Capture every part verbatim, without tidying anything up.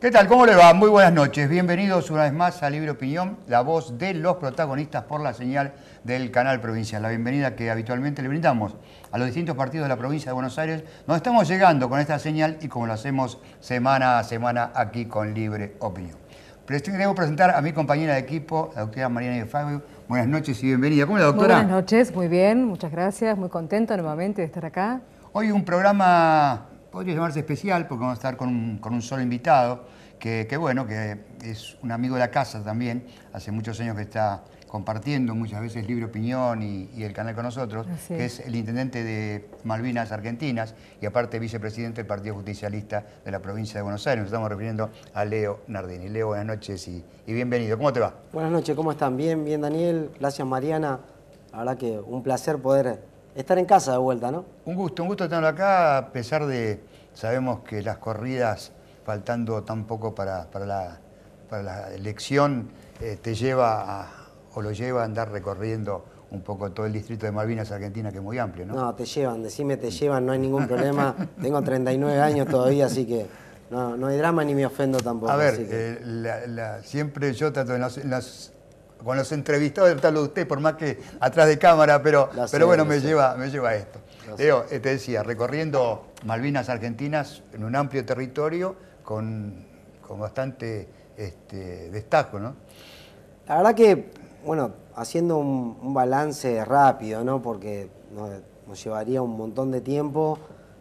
¿Qué tal? ¿Cómo le va? Muy buenas noches. Bienvenidos una vez más a Libre Opinión, la voz de los protagonistas por la señal del canal provincial. La bienvenida que habitualmente le brindamos a los distintos partidos de la provincia de Buenos Aires, donde estamos llegando con esta señal y como lo hacemos semana a semana aquí con Libre Opinión. Debo presentar a mi compañera de equipo, la doctora Mariana de Fabio. Buenas noches y bienvenida. ¿Cómo es la doctora? Muy buenas noches, muy bien, muchas gracias. Muy contenta nuevamente de estar acá. Hoy un programa, podría llamarse especial, porque vamos a estar con un, con un solo invitado, que, que bueno, que es un amigo de la casa también, hace muchos años que está compartiendo muchas veces Libre Opinión y, y el canal con nosotros, Así que es. es el intendente de Malvinas Argentinas y aparte vicepresidente del Partido Justicialista de la provincia de Buenos Aires. Nos estamos refiriendo a Leo Nardini. Leo, buenas noches y, y bienvenido. ¿Cómo te va? Buenas noches, ¿cómo están? Bien, bien Daniel, gracias Mariana. La verdad que un placer poder estar en casa de vuelta, ¿no? Un gusto, un gusto tenerlo acá, a pesar de, sabemos que las corridas, faltando tan poco para, para, la, para la elección, eh, te lleva a, o lo lleva a andar recorriendo un poco todo el distrito de Malvinas Argentina, que es muy amplio, ¿no? No, te llevan, decime te llevan, no hay ningún problema. Tengo treinta y nueve años todavía, así que no, no hay drama ni me ofendo tampoco. A ver, así que... eh, la, la, siempre yo trato en las, en las, con los entrevistados de tratarlo de usted, por más que atrás de cámara, pero, Lo sé, pero bueno, lo me sé. lleva, me lleva a esto. Lo sé. Leo, eh, te decía, recorriendo Malvinas Argentinas en un amplio territorio con, con bastante este, destaco, ¿no? La verdad que, bueno, haciendo un, un balance rápido, ¿no? Porque nos, nos llevaría un montón de tiempo,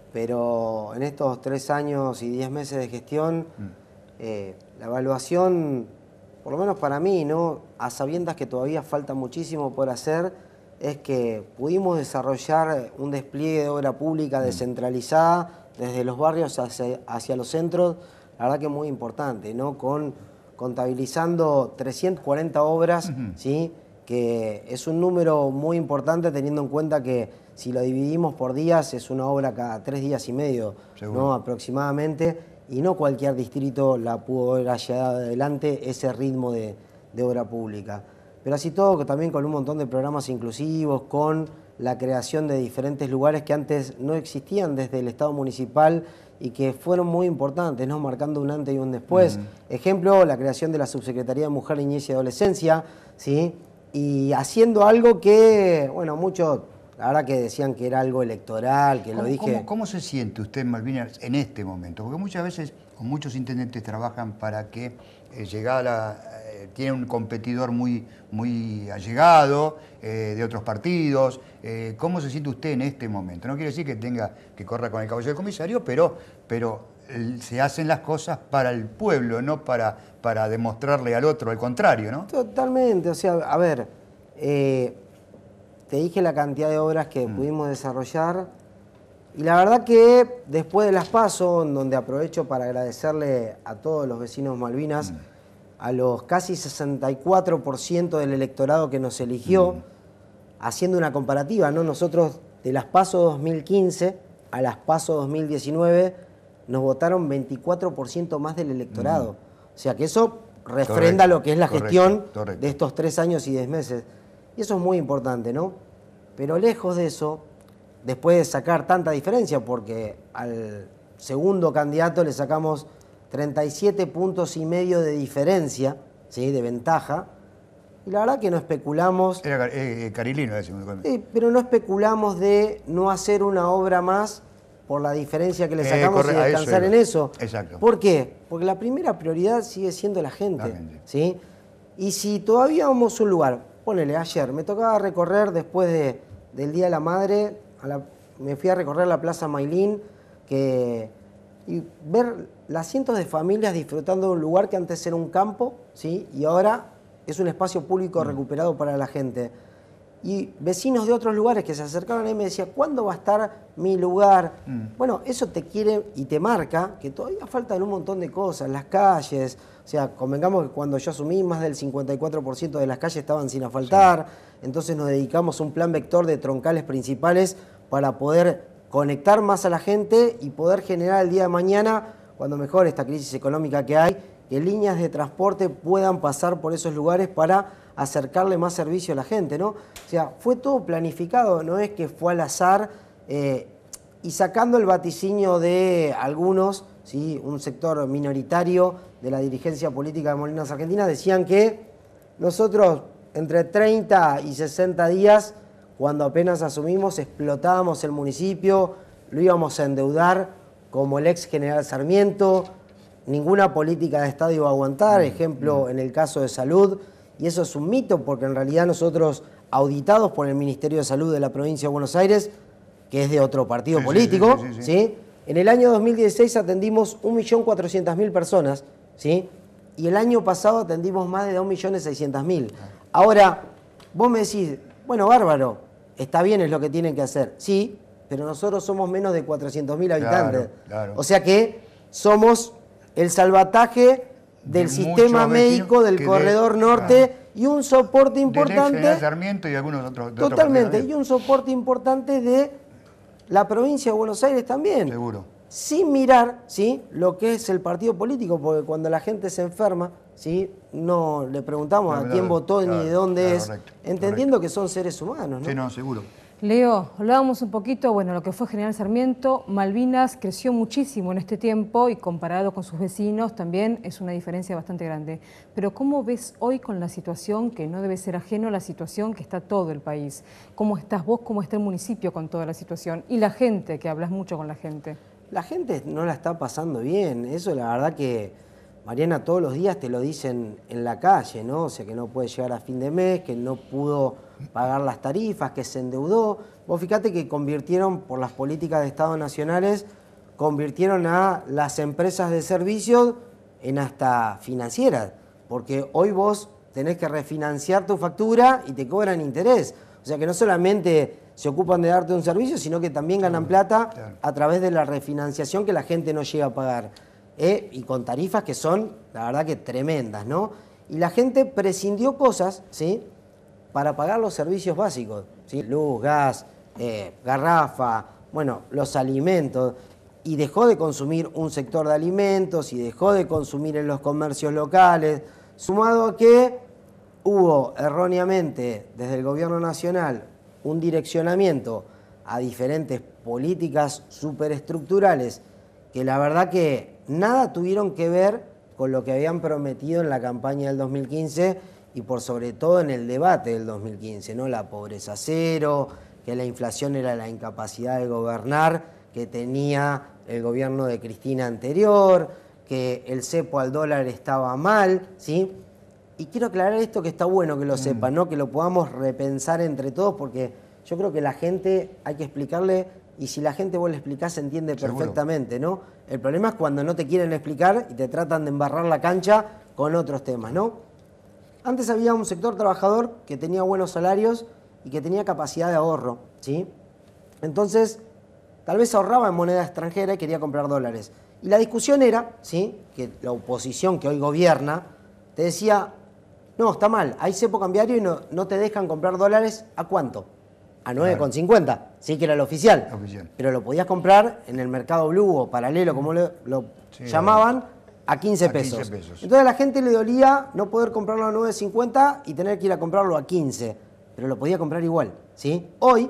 pero en estos tres años y diez meses de gestión, mm. eh, la evaluación, por lo menos para mí, ¿no? A sabiendas que todavía falta muchísimo por hacer, es que pudimos desarrollar un despliegue de obra pública descentralizada desde los barrios hacia, hacia los centros, la verdad que muy importante, ¿no? Con, contabilizando trescientas cuarenta obras, uh-huh. ¿sí? Que es un número muy importante teniendo en cuenta que si lo dividimos por días es una obra cada tres días y medio, ¿no? Aproximadamente, y no cualquier distrito la pudo haber llevado adelante ese ritmo de, de obra pública. Pero así todo, que también con un montón de programas inclusivos, con la creación de diferentes lugares que antes no existían desde el Estado municipal y que fueron muy importantes, ¿no? Marcando un antes y un después. Uh-huh. Ejemplo, la creación de la Subsecretaría de Mujer, Niñez y Adolescencia, ¿sí? Y haciendo algo que, bueno, muchos, la verdad que decían que era algo electoral, que lo ¿Cómo, dije... ¿cómo, ¿Cómo se siente usted en Malvinas en este momento? Porque muchas veces, o muchos intendentes trabajan para que eh, llegada la... tiene un competidor muy, muy allegado, eh, de otros partidos. Eh, ¿Cómo se siente usted en este momento? No quiere decir que tenga que corra con el caballo del comisario, pero, pero eh, se hacen las cosas para el pueblo, no para, para demostrarle al otro al contrario, ¿no? Totalmente, o sea, a ver, eh, te dije la cantidad de obras que mm. pudimos desarrollar y la verdad que después de las PASO, en donde aprovecho para agradecerle a todos los vecinos Malvinas, mm. a los casi sesenta y cuatro por ciento del electorado que nos eligió, mm. haciendo una comparativa, ¿no? Nosotros de las PASO dos mil quince a las PASO dos mil diecinueve nos votaron veinticuatro por ciento más del electorado. Mm. O sea que eso refrenda correcto, lo que es la gestión correcto, correcto. de estos tres años y diez meses. Y eso es muy importante, ¿no? Pero lejos de eso, después de sacar tanta diferencia, porque al segundo candidato le sacamos treinta y siete puntos y medio de diferencia, ¿sí? De ventaja. Y la verdad que no especulamos... Era eh, Carilino ese. Sí, pero no especulamos de no hacer una obra más por la diferencia que le sacamos eh, corre, y descansar eso en eso. Exacto. ¿Por qué? Porque la primera prioridad sigue siendo la gente. La gente. ¿Sí? Y si todavía vamos a un lugar, ponele, ayer me tocaba recorrer después de, del Día de la Madre, a la, me fui a recorrer la Plaza Mailín, que... y ver las cientos de familias disfrutando de un lugar que antes era un campo, ¿sí? Y ahora es un espacio público mm. recuperado para la gente. Y vecinos de otros lugares que se acercaban a mí me decían, ¿cuándo va a estar mi lugar? Mm. Bueno, eso te quiere y te marca que todavía faltan un montón de cosas, las calles. O sea, convengamos que cuando yo asumí, más del cincuenta y cuatro por ciento de las calles estaban sin asfaltar. Sí. Entonces nos dedicamos a un plan vector de troncales principales para poder conectar más a la gente y poder generar el día de mañana, cuando mejore esta crisis económica que hay, que líneas de transporte puedan pasar por esos lugares para acercarle más servicio a la gente, ¿no? O sea, fue todo planificado, no es que fue al azar, eh, y sacando el vaticinio de algunos, ¿sí? Un sector minoritario de la dirigencia política de Malvinas Argentinas decían que nosotros entre treinta y sesenta días, cuando apenas asumimos, explotábamos el municipio, lo íbamos a endeudar como el ex general Sarmiento, ninguna política de Estado iba a aguantar, ejemplo en el caso de salud, y eso es un mito porque en realidad nosotros, auditados por el Ministerio de Salud de la provincia de Buenos Aires, que es de otro partido sí, político, sí, sí, sí, sí. ¿sí? En el año dos mil dieciséis atendimos un millón cuatrocientas mil personas, ¿sí? Y el año pasado atendimos más de dos millones seiscientas mil. Ahora, vos me decís, bueno, bárbaro, está bien, es lo que tienen que hacer. Sí, pero nosotros somos menos de cuatrocientos mil habitantes. Claro, claro. O sea que somos el salvataje del De sistema muchos médico vecinos del que de- corredor norte claro. y un soporte Del ex importante. general Sarmiento y algunos otros. de otros Totalmente, partidos y un soporte importante de la provincia de Buenos Aires también. Seguro. Sin mirar, ¿sí?, lo que es el partido político, porque cuando la gente se enferma, ¿sí?, no le preguntamos No, a no, quién votó claro, ni de dónde claro, es, correcto, entendiendo que son seres humanos, ¿no? Sí, no, seguro. Leo, hablábamos un poquito, bueno, lo que fue General Sarmiento. Malvinas creció muchísimo en este tiempo y comparado con sus vecinos también es una diferencia bastante grande. Pero ¿cómo ves hoy con la situación, que no debe ser ajeno a la situación que está todo el país? ¿Cómo estás vos, cómo está el municipio con toda la situación? Y la gente, que hablas mucho con la gente. La gente no la está pasando bien, eso la verdad que, Mariana, todos los días te lo dicen en la calle, ¿no? O sea, que no puede llegar a fin de mes, que no pudo pagar las tarifas, que se endeudó. Vos fíjate que convirtieron, por las políticas de Estado nacionales, convirtieron a las empresas de servicios en hasta financieras, porque hoy vos tenés que refinanciar tu factura y te cobran interés. O sea que no solamente se ocupan de darte un servicio, sino que también ganan plata a través de la refinanciación que la gente no llega a pagar. ¿eh? Y con tarifas que son, la verdad que tremendas, ¿no? Y la gente prescindió cosas, ¿sí?, para pagar los servicios básicos, ¿sí? Luz, gas, eh, garrafa, bueno, los alimentos, y dejó de consumir un sector de alimentos y dejó de consumir en los comercios locales, sumado a que hubo erróneamente desde el gobierno nacional un direccionamiento a diferentes políticas superestructurales que la verdad que nada tuvieron que ver con lo que habían prometido en la campaña del dos mil quince y por sobre todo en el debate del dos mil quince, ¿no? La pobreza cero, que la inflación era la incapacidad de gobernar que tenía el gobierno de Cristina anterior, que el cepo al dólar estaba mal, ¿sí? Y quiero aclarar esto, que está bueno que lo sepan, ¿no? Que lo podamos repensar entre todos, porque yo creo que la gente hay que explicarle, y si la gente vos le explicás se entiende Seguro. perfectamente, ¿no? El problema es cuando no te quieren explicar y te tratan de embarrar la cancha con otros temas, ¿no? Antes había un sector trabajador que tenía buenos salarios y que tenía capacidad de ahorro, ¿sí? Entonces, tal vez ahorraba en moneda extranjera y quería comprar dólares. Y la discusión era, ¿sí?, que la oposición que hoy gobierna te decía, no, está mal, hay cepo cambiario y no, no te dejan comprar dólares, ¿a cuánto? A nueve con cincuenta, sí que era el oficial, Oficial. pero lo podías comprar en el mercado blue o paralelo, como lo, lo Sí, llamaban, a quince a quince pesos. pesos. Entonces a la gente le dolía no poder comprarlo a nueve cincuenta y tener que ir a comprarlo a quince, pero lo podía comprar igual, ¿sí? Hoy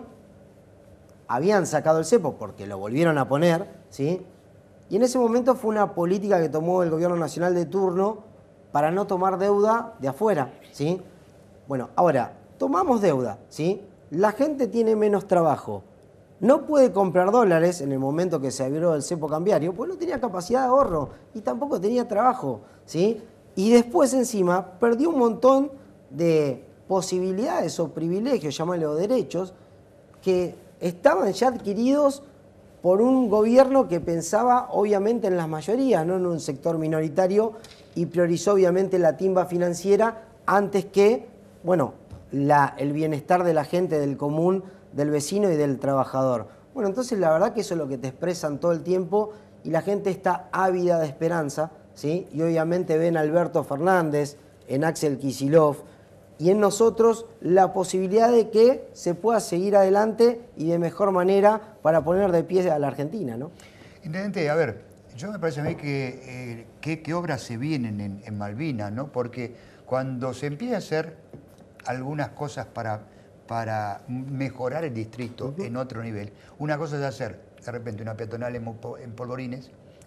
habían sacado el cepo porque lo volvieron a poner, ¿sí? Y en ese momento fue una política que tomó el gobierno nacional de turno para no tomar deuda de afuera, ¿sí? Bueno, ahora, tomamos deuda, ¿sí? La gente tiene menos trabajo. No puede comprar dólares en el momento que se abrió el cepo cambiario, pues no tenía capacidad de ahorro y tampoco tenía trabajo, ¿sí? Y después encima perdió un montón de posibilidades o privilegios, llámalo derechos, que estaban ya adquiridos por un gobierno que pensaba obviamente en las mayorías, no en un sector minoritario, y priorizó obviamente la timba financiera antes que, bueno, la, el bienestar de la gente, del común, del vecino y del trabajador. Bueno, entonces la verdad que eso es lo que te expresan todo el tiempo y la gente está ávida de esperanza, ¿sí? Y obviamente ven a Alberto Fernández, en Axel Kicillof y en nosotros la posibilidad de que se pueda seguir adelante y de mejor manera para poner de pie a la Argentina, ¿no? Intendente, a ver, yo me parece a mí que eh, qué, qué obras se vienen en, en Malvinas, ¿no? Porque cuando se empieza a hacer algunas cosas para, para mejorar el distrito uh-huh. en otro nivel, una cosa es hacer de repente una peatonal en, en Polvorines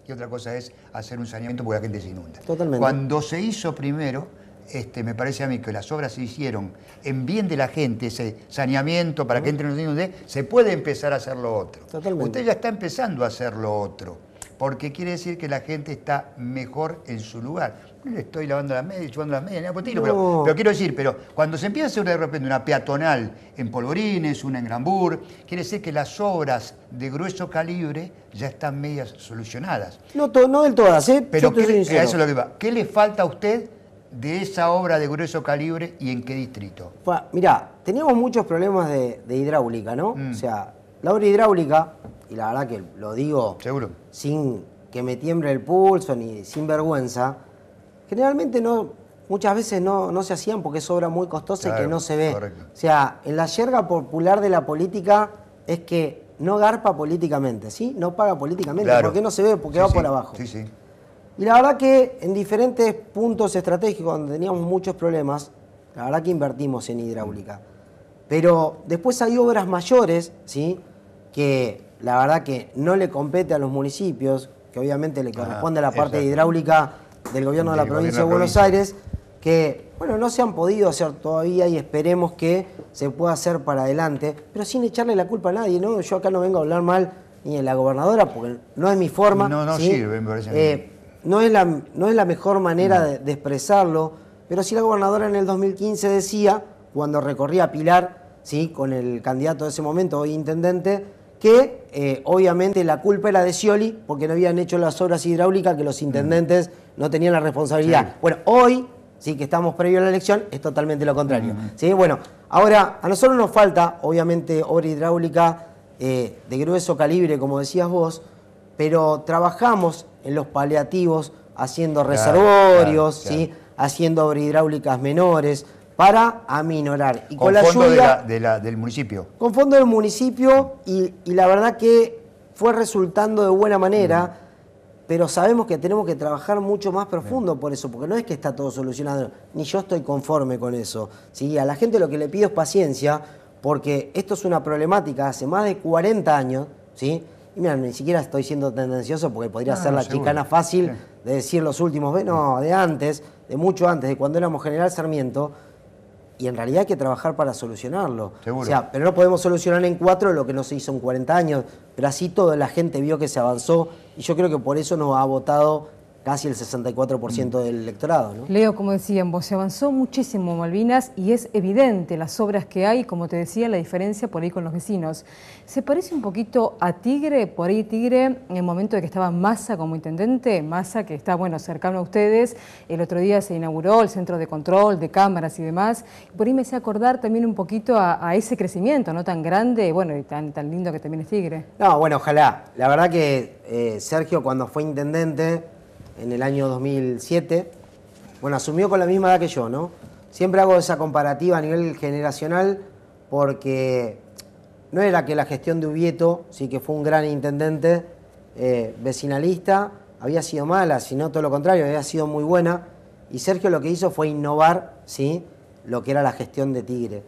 que otra cosa es hacer un saneamiento porque la gente se inunda. Totalmente. Cuando se hizo primero, este, me parece a mí que las obras se hicieron en bien de la gente, ese saneamiento para que entre no se inunde, se puede empezar a hacer lo otro. Totalmente. Usted ya está empezando a hacer lo otro, porque quiere decir que la gente está mejor en su lugar. No le estoy lavando las medias, chupando las medias, ni a potilo, No. pero, pero quiero decir, pero cuando se empieza a hacer de repente una peatonal en Polvorines, una en Granbur, quiere decir que las obras de grueso calibre ya están medias solucionadas. No, to, no del todas, ¿eh? Pero Yo te ¿qué, soy le- sincero. a eso es lo que va. ¿Qué le falta a usted de esa obra de grueso calibre y en qué distrito? Pa- Mirá, teníamos muchos problemas de, de hidráulica, ¿no? Mm. O sea, la obra hidráulica, y la verdad que lo digo ¿Seguro? sin que me tiemble el pulso ni sin vergüenza, generalmente no, muchas veces no, no se hacían porque es obra muy costosa y Claro, que no se ve. correcto. O sea, en la yerga popular de la política es que no garpa políticamente, ¿sí? No paga políticamente, Claro. porque no se ve, porque Sí, va sí, por abajo. Sí, sí. Y la verdad que en diferentes puntos estratégicos donde teníamos muchos problemas, la verdad que invertimos en hidráulica. Pero después hay obras mayores, ¿sí? Que la verdad que no le compete a los municipios, que obviamente le corresponde a la parte de exacto. hidráulica del gobierno de la Del provincia de gobierno de Buenos provincia. Aires, que bueno, no se han podido hacer todavía y esperemos que se pueda hacer para adelante, pero sin echarle la culpa a nadie, ¿no? Yo acá no vengo a hablar mal ni de la gobernadora, porque no es mi forma. No, no ¿sí? sirve, me parece a mí. Eh, no es la, no es la mejor manera de, de expresarlo, pero sí la gobernadora en el dos mil quince decía, cuando recorría Pilar, ¿sí? Con el candidato de ese momento, hoy intendente, que eh, obviamente la culpa era de Scioli porque no habían hecho las obras hidráulicas, que los intendentes no tenían la responsabilidad. Sí. Bueno, hoy, sí que estamos previo a la elección, es totalmente lo contrario. ¿Sí? Bueno, ahora a nosotros nos falta, obviamente, obra hidráulica eh, de grueso calibre, como decías vos, pero trabajamos en los paliativos haciendo Claro, reservorios, claro, ¿sí? claro. Haciendo obras hidráulicas menores para aminorar. Y con, Con la fondo de lluvia, la- de la- del municipio. con fondo del municipio, y, y la verdad que fue resultando de buena manera, pero sabemos que tenemos que trabajar mucho más profundo por eso, porque no es que está todo solucionado, ni yo estoy conforme con eso. ¿Sí? A la gente lo que le pido es paciencia, porque esto es una problemática hace más de cuarenta años, ¿sí? Y mira, ni siquiera estoy siendo tendencioso porque podría No, ser no, la seguro. chicana fácil Sí. de decir los últimos, ve- no, de antes, de mucho antes, de cuando éramos General Sarmiento, y en realidad hay que trabajar para solucionarlo. Seguro. O sea, pero no podemos solucionar en cuatro lo que no se hizo en cuarenta años, pero así toda la gente vio que se avanzó, y yo creo que por eso nos ha votado casi el sesenta y cuatro por ciento del electorado, ¿no? Leo, como decíamos, se avanzó muchísimo Malvinas y es evidente las obras que hay, como te decía, la diferencia por ahí con los vecinos. ¿Se parece un poquito a Tigre? Por ahí Tigre, en el momento de que estaba Massa como intendente, Massa que está, bueno, cercano a ustedes, el otro día se inauguró el centro de control, de cámaras y demás. Por ahí me hace acordar también un poquito a, a ese crecimiento, ¿no? Tan grande, bueno, y tan, tan lindo que también es Tigre. No, bueno, ojalá. La verdad que eh, Sergio, cuando fue intendente en el año dos mil siete, bueno, asumió con la misma edad que yo, ¿no? Siempre hago esa comparativa a nivel generacional porque no era que la gestión de Ubieto, sí que fue un gran intendente eh, vecinalista, había sido mala, sino todo lo contrario, había sido muy buena. Y Sergio lo que hizo fue innovar, ¿sí? Lo que era la gestión de Tigre.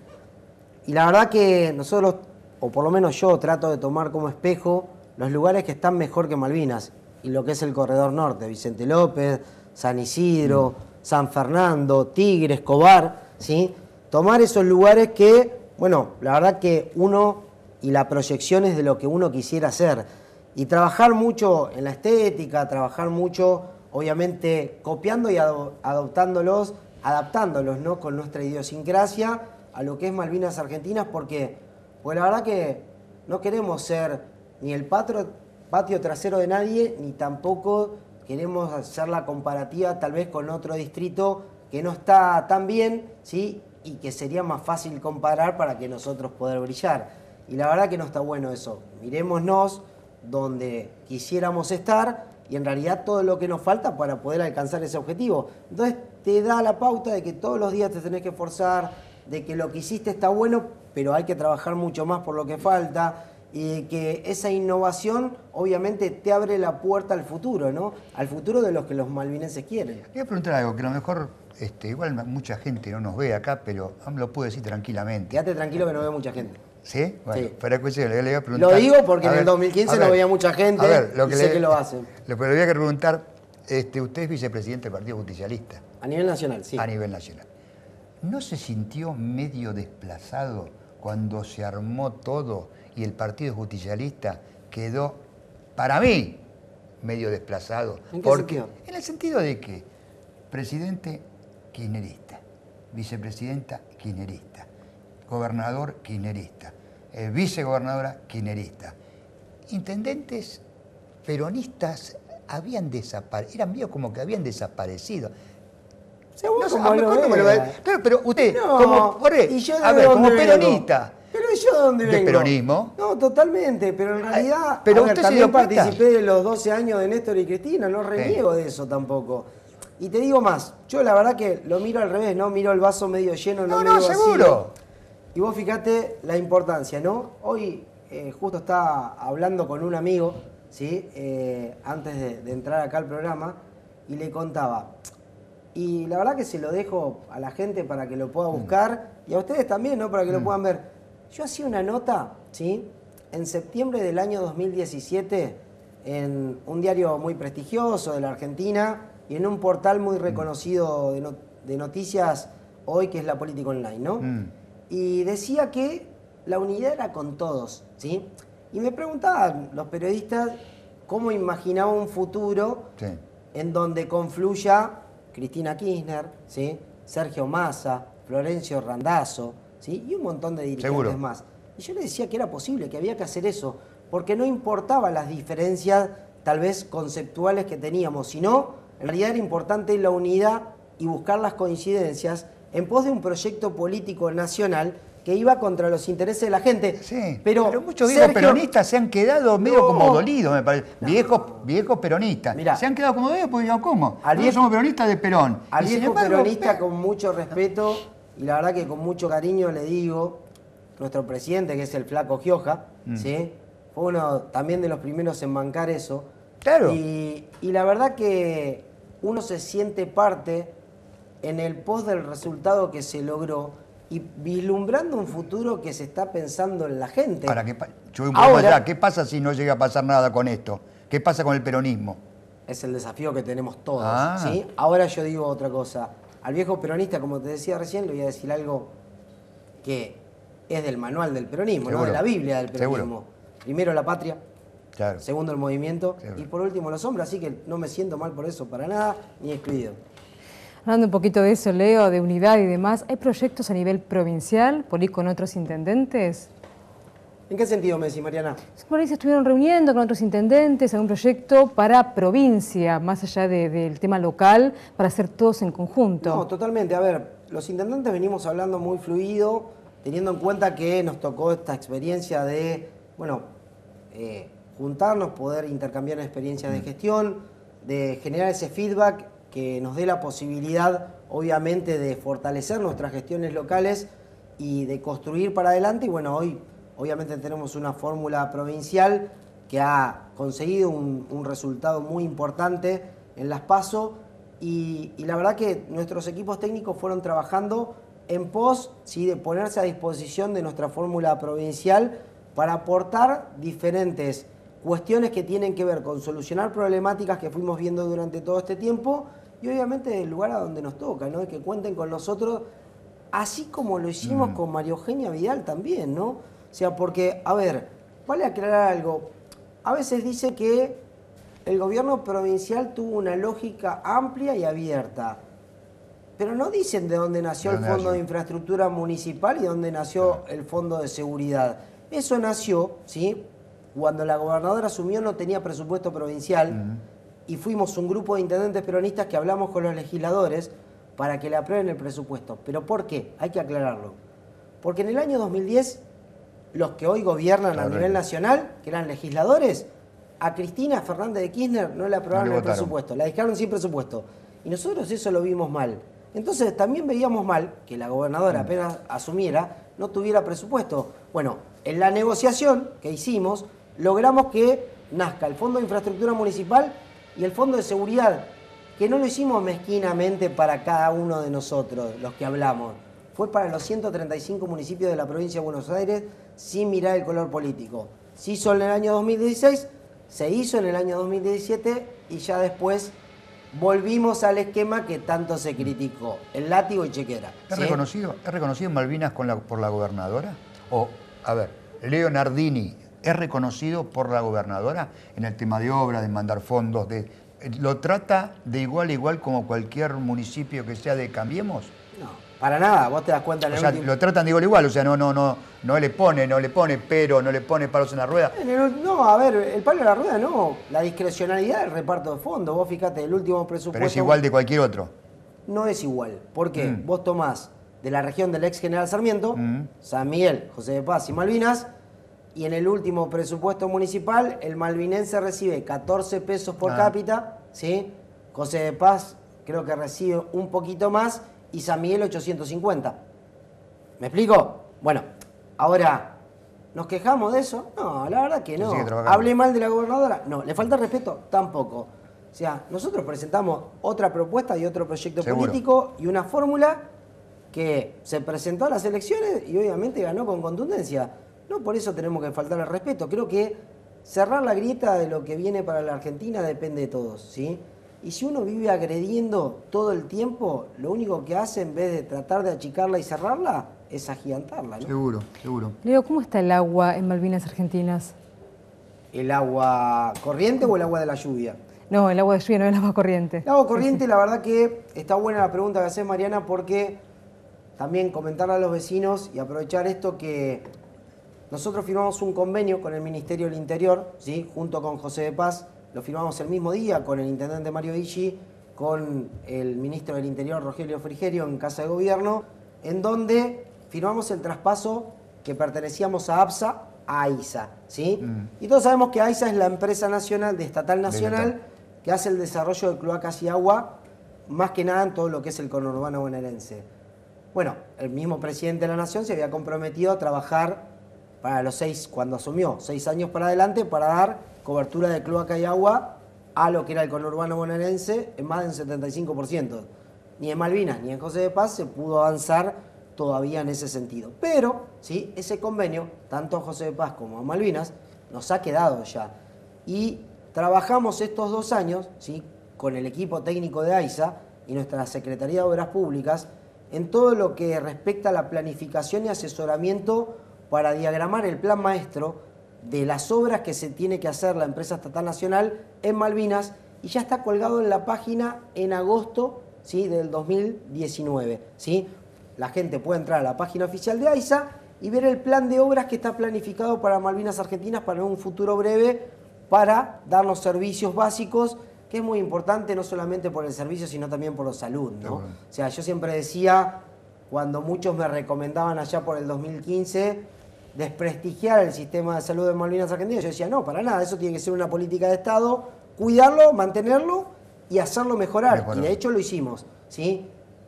Y la verdad que nosotros, o por lo menos yo, trato de tomar como espejo los lugares que están mejor que Malvinas, y lo que es el corredor norte, Vicente López, San Isidro, mm. San Fernando, Tigre, Escobar, ¿sí? Tomar esos lugares que, bueno, la verdad que uno, y la proyección es de lo que uno quisiera hacer, y trabajar mucho en la estética, trabajar mucho, obviamente, copiando y ado adoptándolos, adaptándolos, ¿no? Con nuestra idiosincrasia a lo que es Malvinas Argentinas, porque, pues la verdad que no queremos ser ni el patro patio trasero de nadie, ni tampoco queremos hacer la comparativa tal vez con otro distrito que no está tan bien, ¿sí? Y que sería más fácil comparar para que nosotros poder brillar. Y la verdad que no está bueno eso. Mirémonos donde quisiéramos estar y en realidad todo lo que nos falta para poder alcanzar ese objetivo. Entonces te da la pauta de que todos los días te tenés que esforzar, de que lo que hiciste está bueno, pero hay que trabajar mucho más por lo que falta, y que esa innovación obviamente te abre la puerta al futuro, ¿no? Al futuro de los que los malvinenses quieren. Voy a preguntar algo que a lo mejor, este, igual mucha gente no nos ve acá, pero lo puedo decir tranquilamente. Quédate tranquilo que no ve mucha gente. ¿Sí? Bueno, Sí. para escuchar, le, le voy a preguntar. Lo digo porque A en ver, el dos mil quince a no ver, veía mucha gente a ver, lo y que sé le, que lo hacen. Lo que le voy a preguntar, este, usted es vicepresidente del Partido Justicialista. A nivel nacional, sí. A nivel nacional. ¿No se sintió medio desplazado cuando se armó todo y el Partido Justicialista quedó, para mí, medio desplazado? ¿En qué Porque, sentido? En el sentido de que presidente kirchnerista, vicepresidenta kirchnerista, gobernador kirchnerista, eh, vicegobernadora kirchnerista, intendentes peronistas habían desaparecido, eran míos como que habían desaparecido. Según No sé, como a lo mejor no me lo vea. va- Claro, pero usted, No, como, por ahí, ¿y yo de a ver, dónde como vengo? peronista, Pero ¿y yo de dónde ¿De vengo? peronismo? No, totalmente, pero en realidad, pero a ver, usted se también dio cuenta. participé de los doce años de Néstor y Cristina, no reniego de eso tampoco. Y te digo más, yo la verdad que lo miro al revés, ¿no? Miro el vaso medio lleno, no, No, no, medio vacío. seguro. Y vos fíjate la importancia, ¿no? Hoy eh, justo estaba hablando con un amigo, ¿sí? Eh, antes de, de entrar acá al programa, y le contaba. Y la verdad que se lo dejo a la gente para que lo pueda buscar, y a ustedes también, ¿no? Para que lo Mm. puedan ver. Yo hacía una nota, ¿sí? En septiembre del año dos mil diecisiete, en un diario muy prestigioso de la Argentina, y en un portal muy reconocido de, no- de noticias hoy, que es La Política Online, ¿no? Mm. Y decía que la unidad era con todos, ¿sí? Y me preguntaban los periodistas cómo imaginaba un futuro Sí. en donde confluya Cristina Kirchner, ¿sí? Sergio Massa, Florencio Randazzo, ¿sí? Y un montón de dirigentes Seguro. más. Y yo le decía que era posible, que había que hacer eso, porque no importaba las diferencias tal vez conceptuales que teníamos, sino en realidad era importante la unidad y buscar las coincidencias en pos de un proyecto político nacional que iba contra los intereses de la gente. Sí, pero, pero, muchos viejos Sergio- peronistas se han quedado medio No. como dolidos, me parece. Viejos, viejos peronistas. Mirá. Se han quedado como dolidos porque digan, ¿cómo? Al Nosotros viejo- somos peronistas de Perón. Al Y sin viejo embargo, peronista eh, con mucho respeto y la verdad que con mucho cariño le digo, nuestro presidente, que es el Flaco Gioja, Mm. ¿sí? Fue uno también de los primeros en bancar eso. Claro. Y, y la verdad que uno se siente parte en el pos del resultado que se logró y vislumbrando un futuro que se está pensando en la gente. Ahora, ¿qué pa- yo voy un poco Ahora- más allá. ¿Qué pasa si no llega a pasar nada con esto? ¿Qué pasa con el peronismo? Es el desafío que tenemos todos, Ah. ¿sí? Ahora yo digo otra cosa. Al viejo peronista, como te decía recién, le voy a decir algo que es del manual del peronismo, ¿no? Seguro. De la Biblia del peronismo. Seguro. Primero la patria, Claro. segundo el movimiento Seguro. y por último los hombres, así que no me siento mal por eso para nada, ni excluido. Hablando un poquito de eso, Leo, de unidad y demás, ¿hay proyectos a nivel provincial por ir con otros intendentes? ¿En qué sentido me decís, Mariana? Por ahí se estuvieron reuniendo con otros intendentes, algún proyecto para provincia, más allá de- del tema local, para hacer todos en conjunto. No, totalmente. A ver, los intendentes venimos hablando muy fluido, teniendo en cuenta que nos tocó esta experiencia de, bueno, eh, juntarnos, poder intercambiar experiencias de gestión, de generar ese feedback que nos dé la posibilidad, obviamente, de fortalecer nuestras gestiones locales y de construir para adelante. Y bueno, hoy, obviamente, tenemos una fórmula provincial que ha conseguido un, un resultado muy importante en las PASO. Y, y la verdad que nuestros equipos técnicos fueron trabajando en pos, ¿sí?, de ponerse a disposición de nuestra fórmula provincial para aportar diferentes cuestiones que tienen que ver con solucionar problemáticas que fuimos viendo durante todo este tiempo y obviamente el lugar a donde nos toca, ¿no? Que cuenten con nosotros, así como lo hicimos Mm. con María Eugenia Vidal también, ¿no? O sea, porque, a ver, vale aclarar algo. A veces dice que el gobierno provincial tuvo una lógica amplia y abierta, pero no dicen de dónde nació ¿De el dónde Fondo nació? de Infraestructura Municipal y dónde nació el Fondo de Seguridad. Eso nació, ¿sí?, cuando la gobernadora asumió no tenía presupuesto provincial y fuimos un grupo de intendentes peronistas que hablamos con los legisladores para que le aprueben el presupuesto. ¿Pero por qué? Hay que aclararlo. Porque en el año dos mil diez, los que hoy gobiernan a Correcto. nivel nacional, que eran legisladores, a Cristina Fernández de Kirchner no le aprobaron No le el votaron. presupuesto, la dejaron sin presupuesto. Y nosotros eso lo vimos mal. Entonces también veíamos mal que la gobernadora apenas asumiera no tuviera presupuesto. Bueno, en la negociación que hicimos logramos que nazca el Fondo de Infraestructura Municipal y el Fondo de Seguridad, que no lo hicimos mezquinamente para cada uno de nosotros, los que hablamos. fue para los ciento treinta y cinco municipios de la provincia de Buenos Aires sin mirar el color político. Se hizo en el año dos mil dieciséis, se hizo en el año dos mil diecisiete y ya después volvimos al esquema que tanto se criticó, el látigo y chequera. ¿Es, ¿sí? reconocido, ¿Es reconocido en Malvinas con la, por la gobernadora? O, a ver, Leo Nardini, ¿es reconocido por la gobernadora en el tema de obras, de mandar fondos? De, ¿Lo trata de igual a igual como cualquier municipio que sea de Cambiemos? No, para nada, vos te das cuenta en O el sea, último... lo tratan de igual a igual, o sea, no, no, no, no le pone, no le pone pero, no le pone palos en la rueda. En el- no, a ver, el palo de la rueda no, la discrecionalidad del reparto de fondos. Vos fíjate, el último presupuesto... Pero es igual de cualquier otro. No es igual. ¿Por qué? Mm. Vos tomás de la región del ex general Sarmiento, Mm. San Miguel, José de Paz y Malvinas, y en el último presupuesto municipal, el malvinense recibe catorce pesos por Ah. cápita, ¿sí? José de Paz creo que recibe un poquito más y San Miguel ochocientos cincuenta. ¿Me explico? Bueno, ahora, ¿nos quejamos de eso? No, la verdad que Se no. sigue trabajando. ¿Hablé mal de la gobernadora? No. ¿Le falta respeto? Tampoco. O sea, nosotros presentamos otra propuesta y otro proyecto Seguro. político y una fórmula que se presentó a las elecciones y obviamente ganó con contundencia. No por eso tenemos que faltar al respeto. Creo que cerrar la grieta de lo que viene para la Argentina depende de todos, ¿sí? Y si uno vive agrediendo todo el tiempo, lo único que hace en vez de tratar de achicarla y cerrarla es agigantarla, ¿no? Seguro, seguro. Leo, ¿cómo está el agua en Malvinas Argentinas? ¿El agua corriente o el agua de la lluvia? No, el agua de lluvia, no el agua corriente. El agua corriente, la verdad que está buena la pregunta que haces, Mariana, porque también comentarle a los vecinos y aprovechar esto que nosotros firmamos un convenio con el Ministerio del Interior, ¿sí? Junto con José de Paz, lo firmamos el mismo día con el intendente Mario Viggi, con el ministro del Interior Rogelio Frigerio en Casa de Gobierno, en donde firmamos el traspaso que pertenecíamos a APSA a AISA, ¿sí? Mm. Y todos sabemos que AISA es la empresa nacional, de estatal nacional, estatal. que hace el desarrollo de cloacas y agua, más que nada en todo lo que es el conurbano bonaerense. Bueno, el mismo presidente de la Nación se había comprometido a trabajar para los seis, cuando asumió, seis años para adelante, para dar cobertura de cloaca y agua a lo que era el conurbano bonaerense en más del setenta y cinco por ciento. Ni en Malvinas ni en José de Paz se pudo avanzar todavía en ese sentido. Pero, ¿sí? Ese convenio, tanto a José de Paz como a Malvinas, nos ha quedado ya. Y trabajamos estos dos años, ¿sí? Con el equipo técnico de AISA y nuestra Secretaría de Obras Públicas en todo lo que respecta a la planificación y asesoramiento para diagramar el plan maestro de las obras que se tiene que hacer la empresa estatal nacional en Malvinas, y ya está colgado en la página en agosto, ¿sí? Del dos mil diecinueve. ¿Sí? La gente puede entrar a la página oficial de AISA y ver el plan de obras que está planificado para Malvinas Argentinas para un futuro breve, para darnos servicios básicos, que es muy importante no solamente por el servicio, sino también por la salud, ¿no? Seguro. O sea, yo siempre decía, cuando muchos me recomendaban allá por el dos mil quince, desprestigiar el sistema de salud de Malvinas Argentinas, yo decía, no, para nada, eso tiene que ser una política de Estado, cuidarlo, mantenerlo y hacerlo mejorar. Mejorar. Y de hecho lo hicimos, ¿sí?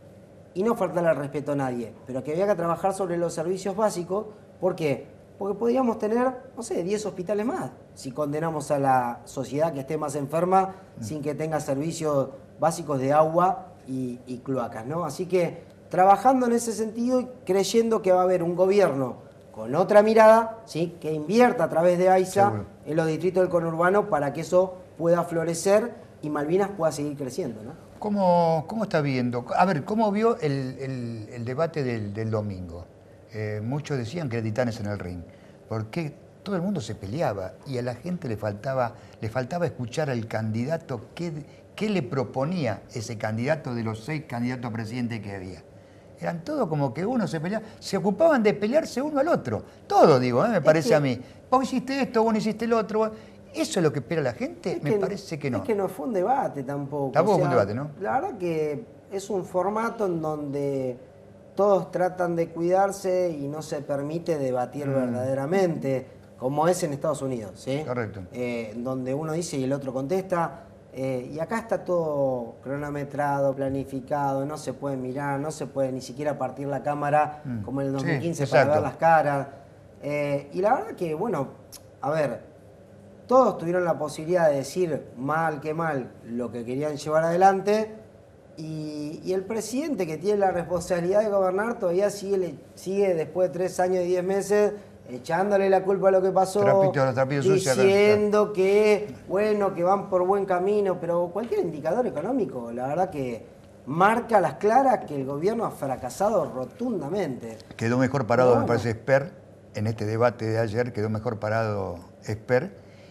Y no faltarle al respeto a nadie, pero que había que trabajar sobre los servicios básicos. ¿Por qué? Porque podríamos tener, no sé, diez hospitales más, si condenamos a la sociedad que esté más enferma mm. sin que tenga servicios básicos de agua y, y cloacas, ¿no? Así que trabajando en ese sentido y creyendo que va a haber un gobierno con otra mirada, ¿sí? Que invierta a través de AISA Seguro. en los distritos del conurbano para que eso pueda florecer y Malvinas pueda seguir creciendo, ¿no? ¿Cómo, cómo está viendo? A ver, ¿cómo vio el, el, el debate del, del domingo? Eh, muchos decían que era titanes en el ring, porque todo el mundo se peleaba y a la gente le faltaba, le faltaba escuchar al candidato qué, qué le proponía ese candidato de los seis candidatos a presidente que había. Eran todos como que uno se peleaba, se ocupaban de pelearse uno al otro. Todo, digo, ¿eh? me parece que, a mí. Vos hiciste esto, vos no hiciste el otro. ¿Eso es lo que espera la gente? Me que, parece que no. Es que no fue un debate tampoco. Tampoco o sea, fue un debate, ¿no? La verdad que es un formato en donde todos tratan de cuidarse y no se permite debatir mm. verdaderamente, como es en Estados Unidos, ¿sí? Correcto. Eh, donde uno dice y el otro contesta. Eh, y acá está todo cronometrado, planificado, no se puede mirar, no se puede ni siquiera partir la cámara mm. como en el dos mil quince sí, para ver las caras. Eh, y la verdad que, bueno, a ver, todos tuvieron la posibilidad de decir mal que mal lo que querían llevar adelante, Y, y el presidente, que tiene la responsabilidad de gobernar, todavía sigue, sigue después de tres años y diez meses echándole la culpa a lo que pasó, Trapito, trapito sucio, diciendo que, bueno, que van por buen camino, pero cualquier indicador económico, la verdad que marca a las claras que el gobierno ha fracasado rotundamente. Quedó mejor parado, Bueno. me parece, Esper, en este debate de ayer, quedó mejor parado Esper.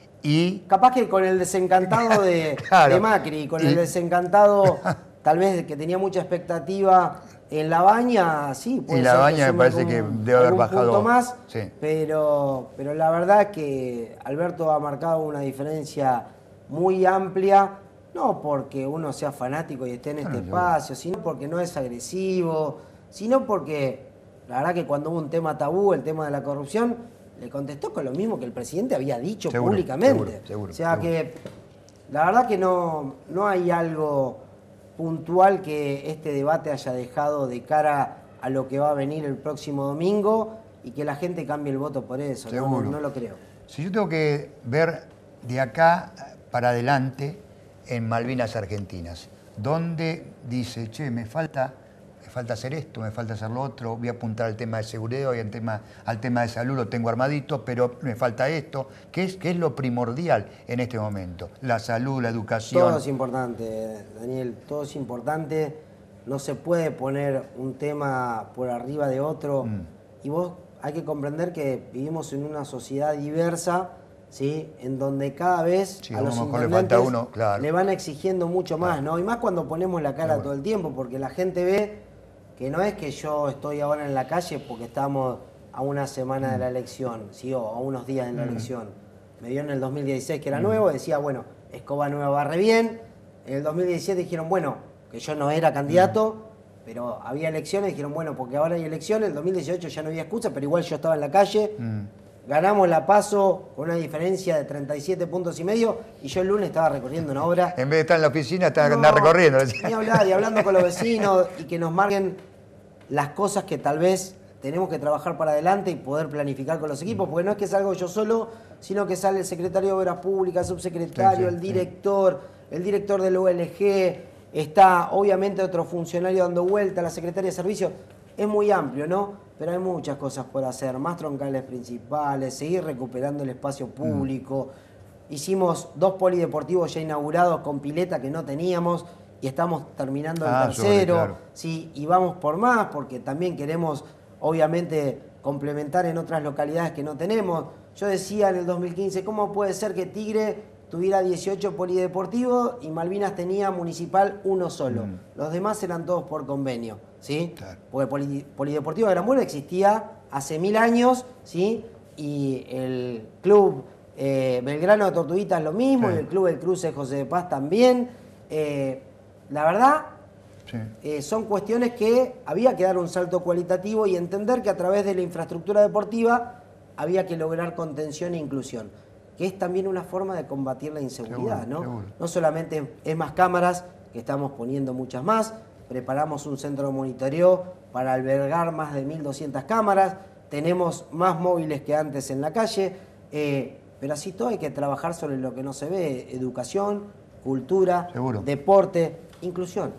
Y Capaz que con el desencantado de, Claro. de Macri, con Y- el desencantado tal vez que tenía mucha expectativa en La Baña, sí, puede En La ser Baña me sume parece que algún- debe haber algún bajado, punto más, sí. pero, pero la verdad es que Alberto ha marcado una diferencia muy amplia, no porque uno sea fanático y esté en este Bueno, yo- espacio, sino porque no es agresivo, sino porque la verdad que cuando hubo un tema tabú, el tema de la corrupción, le contestó con lo mismo que el presidente había dicho Seguro, públicamente. seguro, seguro, o sea seguro. que la verdad que no, no hay algo puntual que este debate haya dejado de cara a lo que va a venir el próximo domingo y que la gente cambie el voto por eso. No, Seguro. no, no lo creo. Si yo tengo que ver de acá para adelante en Malvinas Argentinas, donde dice, che, me falta, me falta hacer esto, me falta hacer lo otro, voy a apuntar al tema de seguridad y al tema, al tema de salud, lo tengo armadito, pero me falta esto, ¿qué es, qué es lo primordial en este momento? La salud, la educación. Todo es importante, Daniel, todo es importante. No se puede poner un tema por arriba de otro. Mm. Y vos hay que comprender que vivimos en una sociedad diversa, ¿sí? En donde cada vez Sí, a a lo los mejor le intendentes falta uno, claro. le van exigiendo mucho más, ¿no? Y más cuando ponemos la cara Seguro. todo el tiempo, porque la gente ve que no es que yo estoy ahora en la calle porque estamos a una semana de la elección, ¿sí? O a unos días de la elección. Me dio en el dos mil dieciséis que era nuevo, decía, bueno, Escoba Nueva va re bien. En el dos mil diecisiete dijeron, bueno, que yo no era candidato, pero había elecciones, dijeron, bueno, porque ahora hay elecciones, el dos mil dieciocho ya no había excusa, pero igual yo estaba en la calle. Mm. Ganamos la PASO con una diferencia de treinta y siete puntos y medio y yo el lunes estaba recorriendo una obra. En vez de estar en la oficina, está No, andar recorriendo. Ni hablar, y hablando con los vecinos y que nos marquen las cosas que tal vez tenemos que trabajar para adelante y poder planificar con los equipos, porque no es que salgo yo solo, sino que sale el secretario de Obras Públicas, subsecretario, Sí, sí, el sí. director, el director del O L G, está obviamente otro funcionario dando vuelta, la secretaria de Servicios. Es muy amplio, ¿no? Pero hay muchas cosas por hacer, más troncales principales, seguir recuperando el espacio público. Hicimos dos polideportivos ya inaugurados con pileta que no teníamos y estamos terminando el Ah, tercero. sobre, claro. Sí, y vamos por más porque también queremos, obviamente, complementar en otras localidades que no tenemos. Yo decía en el dos mil quince, ¿cómo puede ser que Tigre tuviera dieciocho polideportivos y Malvinas tenía municipal uno solo? Mm. Los demás eran todos por convenio, ¿sí? Claro. Porque poli- Polideportivo de Gran Buena existía hace mil años, ¿sí? Y el club eh, Belgrano de Tortuguitas lo mismo, Sí. y el club El Cruce de José de Paz también. Eh, la verdad, Sí. eh, son cuestiones que había que dar un salto cualitativo y entender que a través de la infraestructura deportiva había que lograr contención e inclusión, que es también una forma de combatir la inseguridad, Seguro, ¿no? seguro. No solamente es más cámaras, que estamos poniendo muchas más, preparamos un centro de monitoreo para albergar más de mil doscientas cámaras, tenemos más móviles que antes en la calle, eh, pero así todo hay que trabajar sobre lo que no se ve, educación, cultura, Seguro. deporte, inclusión.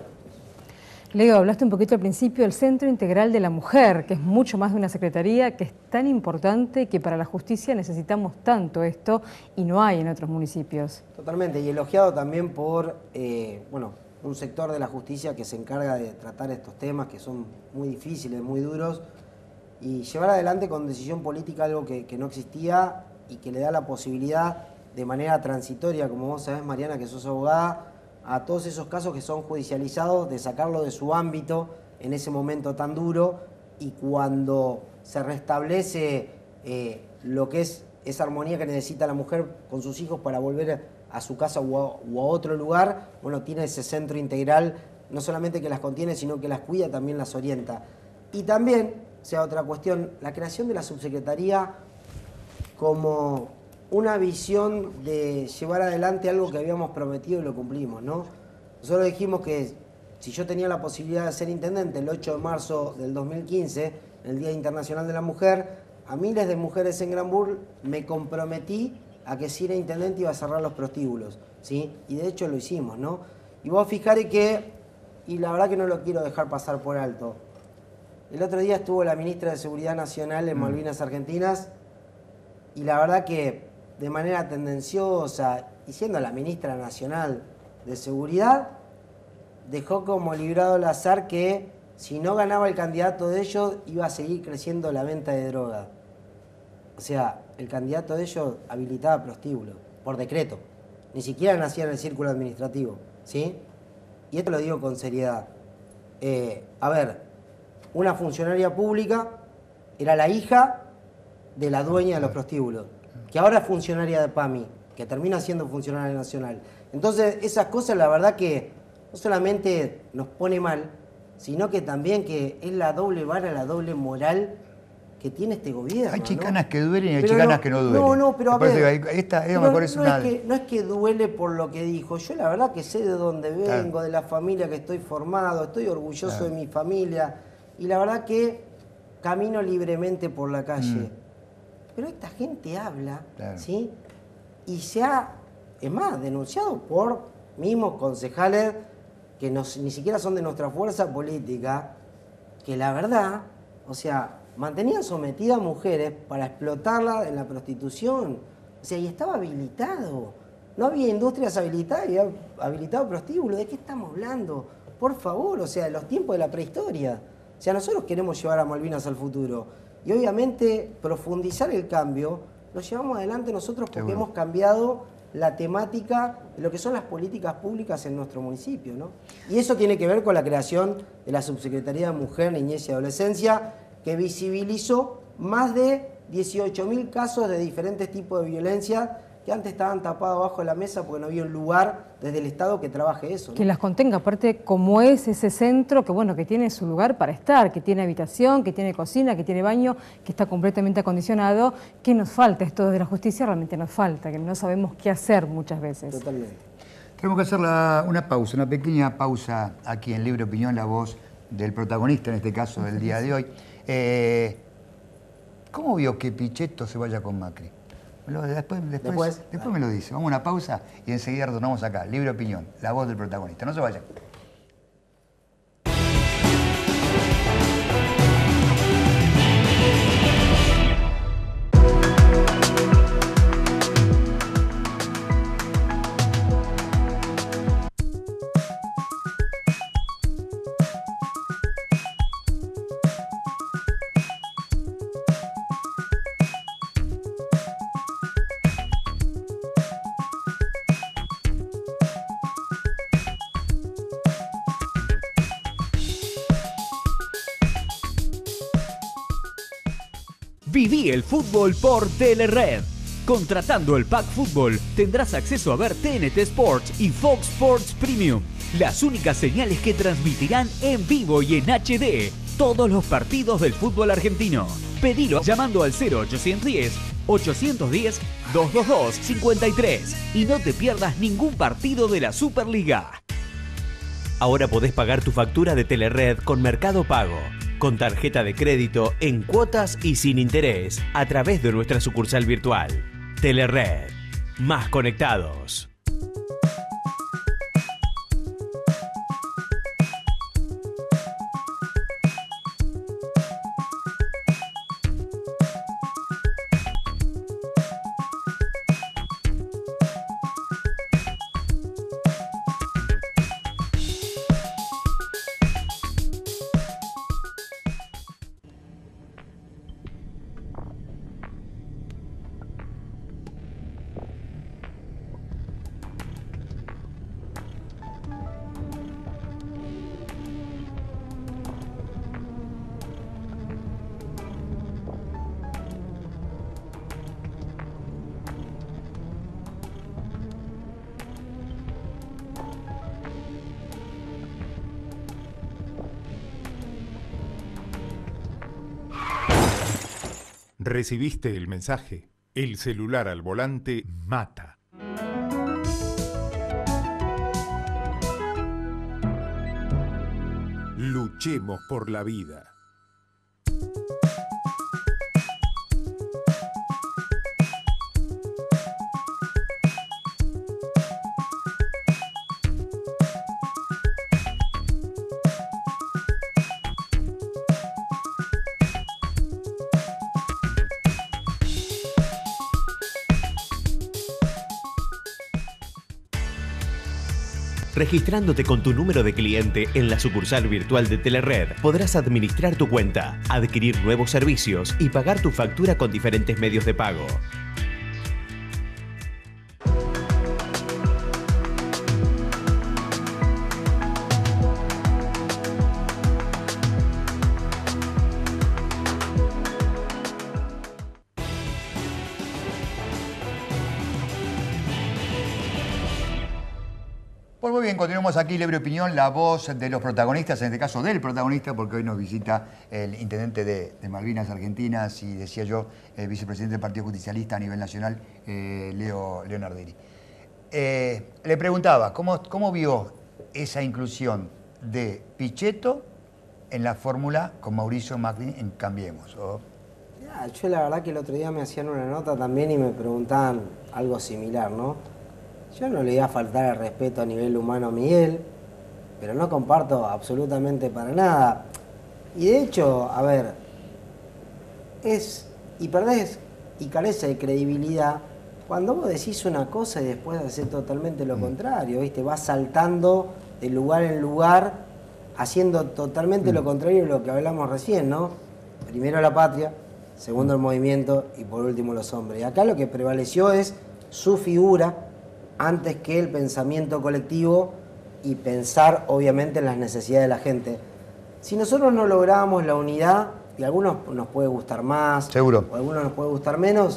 Leo, hablaste un poquito al principio del Centro Integral de la Mujer, que es mucho más de una secretaría, que es tan importante que para la justicia necesitamos tanto esto y no hay en otros municipios. Totalmente, y elogiado también por eh, bueno, un sector de la justicia que se encarga de tratar estos temas que son muy difíciles, muy duros, y llevar adelante con decisión política algo que, que no existía y que le da la posibilidad de manera transitoria, como vos sabés, Mariana, que sos abogada, a todos esos casos que son judicializados, de sacarlo de su ámbito en ese momento tan duro, y cuando se restablece eh, lo que es esa armonía que necesita la mujer con sus hijos para volver a su casa u a, u a otro lugar, bueno, tiene ese centro integral, no solamente que las contiene, sino que las cuida, también las orienta. Y también, o sea, otra cuestión, la creación de la subsecretaría como una visión de llevar adelante algo que habíamos prometido y lo cumplimos, ¿no? Nosotros dijimos que si yo tenía la posibilidad de ser intendente el ocho de marzo del dos mil quince, el Día Internacional de la Mujer, a miles de mujeres en Granburg me comprometí a que si era intendente iba a cerrar los prostíbulos, ¿sí? Y de hecho lo hicimos, ¿no? Y vos fijate que y la verdad que no lo quiero dejar pasar por alto. El otro día estuvo la ministra de Seguridad Nacional en Malvinas Argentinas y la verdad que de manera tendenciosa, y siendo la ministra nacional de Seguridad, dejó como librado al azar que si no ganaba el candidato de ellos iba a seguir creciendo la venta de droga. O sea, el candidato de ellos habilitaba prostíbulos por decreto. Ni siquiera nacía en el círculo administrativo, ¿sí? Y esto lo digo con seriedad. Eh, a ver, una funcionaria pública era la hija de la dueña de los prostíbulos, que ahora es funcionaria de P A M I, que termina siendo funcionaria nacional. Entonces, esas cosas la verdad que no solamente nos pone mal, sino que también que es la doble vara, la doble moral que tiene este gobierno. Hay chicanas ¿no? que duelen y hay pero chicanas no, que no duelen. No, no, pero a ver, esta, esta no, me es no, una... es que, no es que duele por lo que dijo. Yo la verdad que sé de dónde vengo, claro, de la familia que estoy formado, estoy orgulloso, claro, de mi familia. Y la verdad que camino libremente por la calle. Mm. Pero esta gente habla, claro, ¿sí? Y se ha, es más, denunciado por mismos concejales que no, ni siquiera son de nuestra fuerza política, que la verdad, o sea, mantenían sometidas a mujeres para explotarlas en la prostitución. O sea, y estaba habilitado. No había industrias habilitadas y había habilitado prostíbulos. ¿De qué estamos hablando? Por favor, o sea, de los tiempos de la prehistoria. O sea, nosotros queremos llevar a Malvinas al futuro. Y obviamente profundizar el cambio lo llevamos adelante nosotros porque hemos cambiado la temática de lo que son las políticas públicas en nuestro municipio, ¿no? Y eso tiene que ver con la creación de la Subsecretaría de Mujer, Niñez y Adolescencia, que visibilizó más de dieciocho mil casos de diferentes tipos de violencia que antes estaban tapados abajo de la mesa porque no había un lugar desde el Estado que trabaje eso, ¿no? Que las contenga, aparte como es ese centro que bueno, que tiene su lugar para estar, que tiene habitación, que tiene cocina, que tiene baño, que está completamente acondicionado. ¿Qué nos falta? Esto de la justicia realmente nos falta, que no sabemos qué hacer muchas veces. Totalmente. Tenemos que hacer la, una pausa, una pequeña pausa aquí en Libre Opinión, la voz del protagonista, en este caso del día de hoy. Eh, ¿Cómo vio que Pichetto se vaya con Macri? Después, después, después, después me lo dice. Vamos a una pausa y enseguida retornamos acá. Libre Opinión, la voz del protagonista. No se vayan. Viví el fútbol por Telered. Contratando el Pack Fútbol tendrás acceso a ver T N T Sports y Fox Sports Premium, las únicas señales que transmitirán en vivo y en H D todos los partidos del fútbol argentino. Pedilo llamando al cero ochocientos diez, ochocientos diez, doscientos veintidós, cincuenta y tres y no te pierdas ningún partido de la Superliga. Ahora podés pagar tu factura de Telered con Mercado Pago, con tarjeta de crédito en cuotas y sin interés a través de nuestra sucursal virtual. Telered, más conectados. ¿Recibiste el mensaje? El celular al volante mata. Luchemos por la vida. Registrándote con tu número de cliente en la sucursal virtual de Telered, podrás administrar tu cuenta, adquirir nuevos servicios y pagar tu factura con diferentes medios de pago. Pues muy bien, continuamos aquí, Libre Opinión, la voz de los protagonistas, en este caso del protagonista, porque hoy nos visita el intendente de, de Malvinas Argentinas y, decía yo, el vicepresidente del Partido Justicialista a nivel nacional, eh, Leo Leonardini. Eh, le preguntaba, ¿cómo, ¿cómo vio esa inclusión de Pichetto en la fórmula con Mauricio Macri en Cambiemos? ¿O? Ya, yo la verdad que el otro día me hacían una nota también y me preguntaban algo similar, ¿no? Yo no le iba a faltar el respeto a nivel humano a Miguel, pero no comparto absolutamente para nada. Y de hecho, a ver, es y perdés y carece de credibilidad cuando vos decís una cosa y después haces totalmente lo contrario, ¿viste? Vas saltando de lugar en lugar, haciendo totalmente mm. lo contrario de lo que hablamos recién, ¿no? Primero la patria, segundo el movimiento y por último los hombres. Y acá lo que prevaleció es su figura antes que el pensamiento colectivo y pensar obviamente en las necesidades de la gente. Si nosotros no logramos la unidad, y a algunos nos puede gustar más, seguro, o a algunos nos puede gustar menos,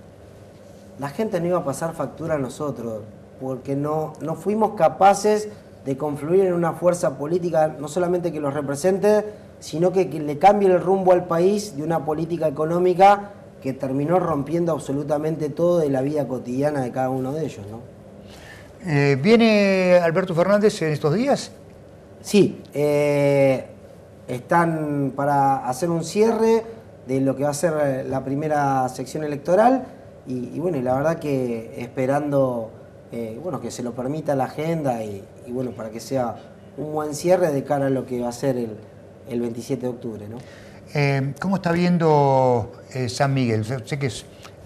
la gente no iba a pasar factura a nosotros, porque no, no fuimos capaces de confluir en una fuerza política, no solamente que los represente, sino que, que le cambie el rumbo al país de una política económica que terminó rompiendo absolutamente todo de la vida cotidiana de cada uno de ellos, ¿no? Eh, ¿Viene Alberto Fernández en estos días? Sí, eh, están para hacer un cierre de lo que va a ser la primera sección electoral y, y bueno, y la verdad que esperando eh, bueno, que se lo permita la agenda y, y bueno, para que sea un buen cierre de cara a lo que va a ser el, el veintisiete de octubre, ¿no? Eh, ¿Cómo está viendo eh, San Miguel? Sé, sé que es,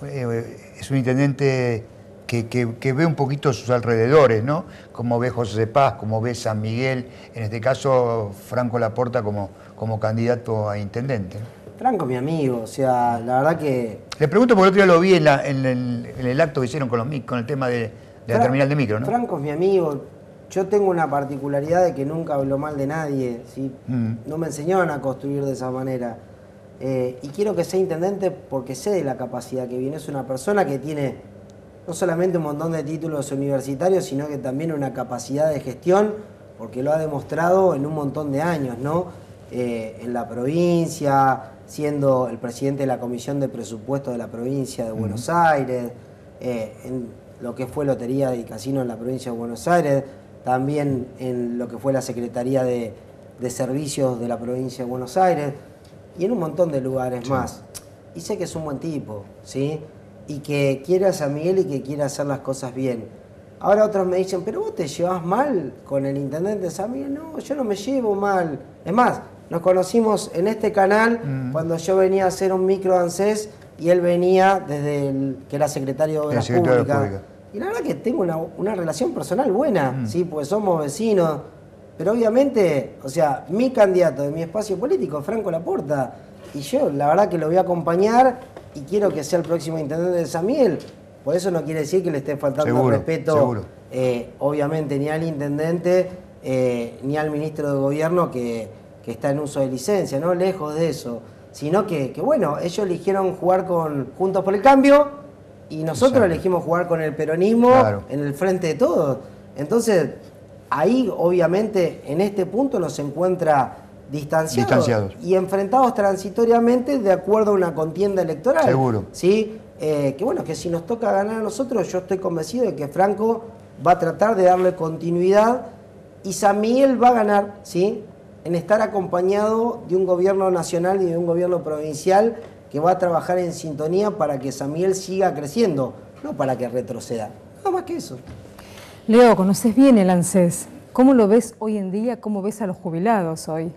eh, es un intendente Que, que, que ve un poquito sus alrededores, ¿no? Como ve José de Paz, como ve San Miguel, en este caso Franco Laporta como, como candidato a intendente, ¿no? Franco es mi amigo, o sea, la verdad que... Le pregunto porque el otro día lo vi en, la, en, el, en el acto que hicieron con, los, con el tema de, de Fra la terminal de micro, ¿no? Franco es mi amigo, yo tengo una particularidad de que nunca hablo mal de nadie, ¿sí? Mm. No me enseñaron a construir de esa manera. Eh, y quiero que sea intendente porque sé de la capacidad que viene, es una persona que tiene... no solamente un montón de títulos universitarios, sino que también una capacidad de gestión, porque lo ha demostrado en un montón de años, ¿no? Eh, en la provincia, siendo el presidente de la Comisión de Presupuestos de la provincia de Buenos uh-huh. Aires, eh, en lo que fue Lotería y Casino en la provincia de Buenos Aires, también en lo que fue la Secretaría de, de Servicios de la provincia de Buenos Aires, y en un montón de lugares sí. más. Y sé que es un buen tipo, ¿sí? Y que quiere a San Miguel y que quiere hacer las cosas bien. Ahora otros me dicen, pero vos te llevas mal con el intendente de San Miguel. No, yo no me llevo mal. Es más, nos conocimos en este canal mm. cuando yo venía a hacer un micro ANSES y él venía desde el que era secretario de Obras Públicas. Y la verdad que tengo una, una relación personal buena, mm. ¿sí? Pues somos vecinos. Pero obviamente, o sea, mi candidato de mi espacio político es Franco Laporta. Y yo la verdad que lo voy a acompañar y quiero que sea el próximo intendente de San Miguel. Por eso no quiere decir que le esté faltando seguro, respeto, eh, obviamente, ni al intendente, eh, ni al ministro de Gobierno que, que está en uso de licencia, ¿no? Lejos de eso. Sino que, que bueno, ellos eligieron jugar con Juntos por el Cambio y nosotros Exacto. elegimos jugar con el peronismo claro. en el frente de todos. Entonces, ahí, obviamente, en este punto nos encuentra... Distanciados, distanciados y enfrentados transitoriamente de acuerdo a una contienda electoral. Seguro. ¿Sí? Eh, que bueno, que si nos toca ganar a nosotros, yo estoy convencido de que Franco va a tratar de darle continuidad y San Miguel va a ganar, ¿sí? En estar acompañado de un gobierno nacional y de un gobierno provincial que va a trabajar en sintonía para que San Miguel siga creciendo, no para que retroceda. Nada más que eso. Leo, conoces bien el ANSES. ¿Cómo lo ves hoy en día? ¿Cómo ves a los jubilados hoy?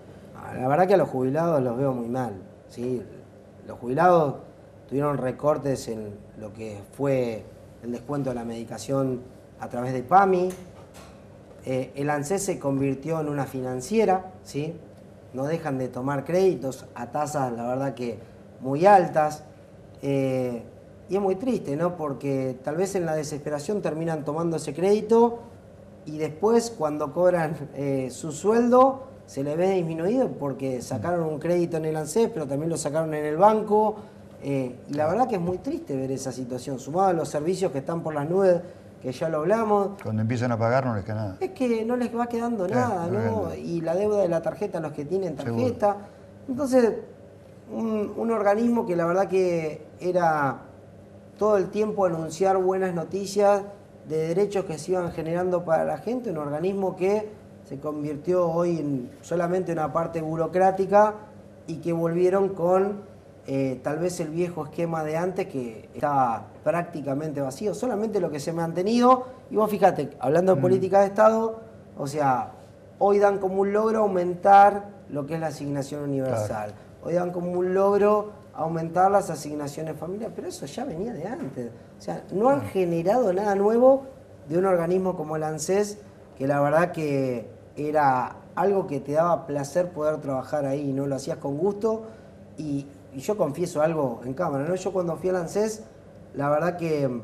La verdad que a los jubilados los veo muy mal, ¿sí? Los jubilados tuvieron recortes en lo que fue el descuento de la medicación a través de PAMI, Eh, el ANSES se convirtió en una financiera, ¿sí? No dejan de tomar créditos a tasas, la verdad que muy altas. Eh, y es muy triste, ¿no? Porque tal vez en la desesperación terminan tomando ese crédito y después cuando cobran eh, su sueldo se le ve disminuido porque sacaron un crédito en el ANSES, pero también lo sacaron en el banco. Eh, y la verdad que es muy triste ver esa situación, sumado a los servicios que están por las nubes, que ya lo hablamos. Cuando empiezan a pagar no les queda nada. Es que no les va quedando Claro, nada, no ¿no? queda. Y la deuda de la tarjeta, los que tienen Seguro. tarjeta. Entonces, un, un organismo que la verdad que era todo el tiempo anunciar buenas noticias de derechos que se iban generando para la gente, un organismo que se convirtió hoy en solamente una parte burocrática y que volvieron con eh, tal vez el viejo esquema de antes que estaba prácticamente vacío, solamente lo que se ha mantenido. Y vos fíjate, hablando de Mm. política de Estado, o sea, hoy dan como un logro aumentar lo que es la asignación universal, hoy dan como un logro aumentar las asignaciones familiares, pero eso ya venía de antes. O sea, no han generado nada nuevo de un organismo como el ANSES, que la verdad que era algo que te daba placer poder trabajar ahí, ¿no? Lo hacías con gusto. Y, y yo confieso algo en cámara, ¿no? Yo cuando fui al ANSES, la verdad que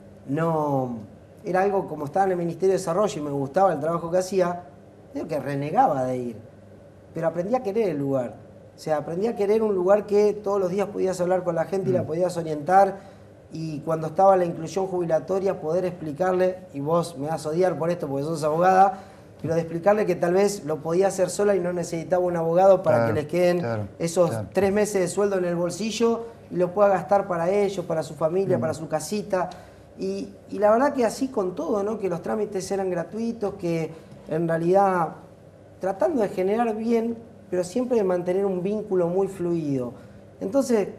no... Era algo como estaba en el Ministerio de Desarrollo y me gustaba el trabajo que hacía, digo que renegaba de ir. Pero aprendí a querer el lugar. O sea, aprendí a querer un lugar que todos los días podías hablar con la gente y la podías orientar. Y cuando estaba la inclusión jubilatoria, poder explicarle, y vos me vas a odiar por esto porque sos abogada, pero de explicarle que tal vez lo podía hacer sola y no necesitaba un abogado para Claro, que les queden claro, esos claro. tres meses de sueldo en el bolsillo y lo pueda gastar para ellos, para su familia, Mm. para su casita. Y, y la verdad que así con todo, ¿no? Que los trámites eran gratuitos, que en realidad tratando de generar bien, pero siempre de mantener un vínculo muy fluido. Entonces,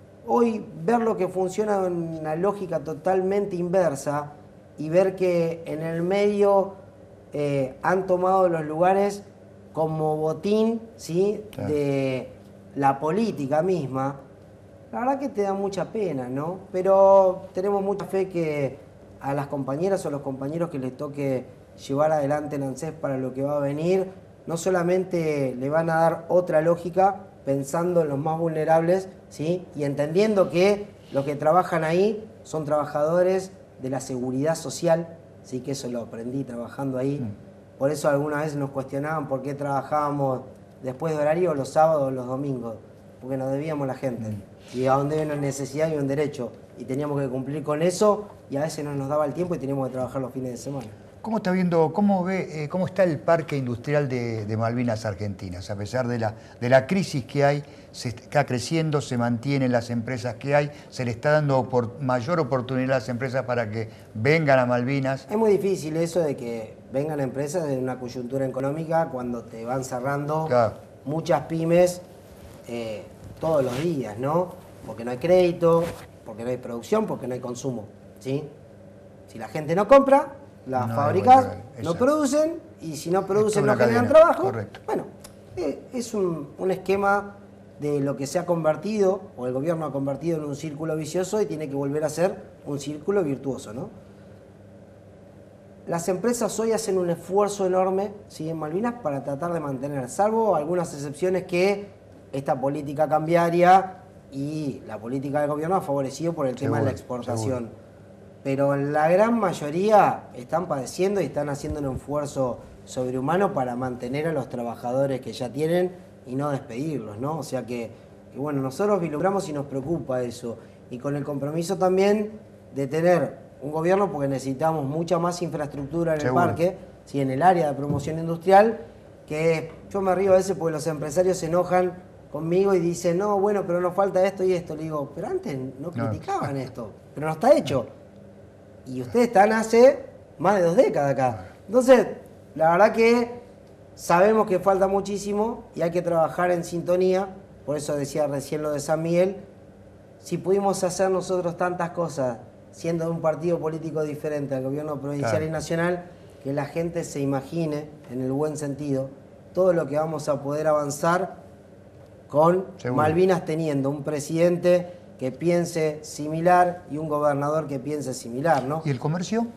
hoy ver lo que funciona en una lógica totalmente inversa y ver que en el medio eh, han tomado los lugares como botín, ¿sí? Claro. De la política misma, la verdad que te da mucha pena, ¿no? Pero tenemos mucha fe que a las compañeras o a los compañeros que les toque llevar adelante el ANSES para lo que va a venir, no solamente le van a dar otra lógica pensando en los más vulnerables, ¿sí? Y entendiendo que los que trabajan ahí son trabajadores de la seguridad social, sí, que eso lo aprendí trabajando ahí. Mm. Por eso alguna vez nos cuestionaban por qué trabajábamos después de horario los sábados o los domingos, porque nos debíamos a la gente. Mm. Y a donde hay una necesidad y un derecho, y teníamos que cumplir con eso, y a veces no nos daba el tiempo y teníamos que trabajar los fines de semana. ¿Cómo está viendo, cómo ve, eh, cómo está el parque industrial de, de Malvinas Argentinas? A pesar de la, de la crisis que hay, se está creciendo, se mantienen las empresas que hay, se le está dando por, mayor oportunidad a las empresas para que vengan a Malvinas. Es muy difícil eso de que vengan empresas en una coyuntura económica cuando te van cerrando Claro. muchas pymes eh, todos los días, ¿no? Porque no hay crédito, porque no hay producción, porque no hay consumo, ¿sí? Si la gente no compra, las No hay fábricas vuelta a ver, no exacto. producen, y si no producen una no generan cadena, trabajo. correcto. Bueno, eh, es un, un esquema de lo que se ha convertido, o el gobierno ha convertido en un círculo vicioso y tiene que volver a ser un círculo virtuoso, ¿no? Las empresas hoy hacen un esfuerzo enorme, ¿sí? En Malvinas para tratar de mantener, salvo algunas excepciones que esta política cambiaria y la política del gobierno ha favorecido por el tema de la Seguro, exportación. seguro. Pero la gran mayoría están padeciendo y están haciendo un esfuerzo sobrehumano para mantener a los trabajadores que ya tienen y no despedirlos, ¿no? O sea que, que bueno, nosotros vislumbramos y nos preocupa eso. Y con el compromiso también de tener un gobierno, porque necesitamos mucha más infraestructura en Seguro. el parque, ¿sí? En el área de promoción industrial, que yo me río a veces porque los empresarios se enojan conmigo y dicen, no, bueno, pero nos falta esto y esto. Le digo, pero antes no criticaban esto, pero no está hecho. Y ustedes están hace más de dos décadas acá. Entonces, la verdad que sabemos que falta muchísimo y hay que trabajar en sintonía. Por eso decía recién lo de San Miguel. Si pudimos hacer nosotros tantas cosas, siendo de un partido político diferente al gobierno provincial Claro. y nacional, que la gente se imagine, en el buen sentido, todo lo que vamos a poder avanzar con Seguro. Malvinas teniendo un presidente que piense similar y un gobernador que piense similar, ¿no? ¿Y el comercio?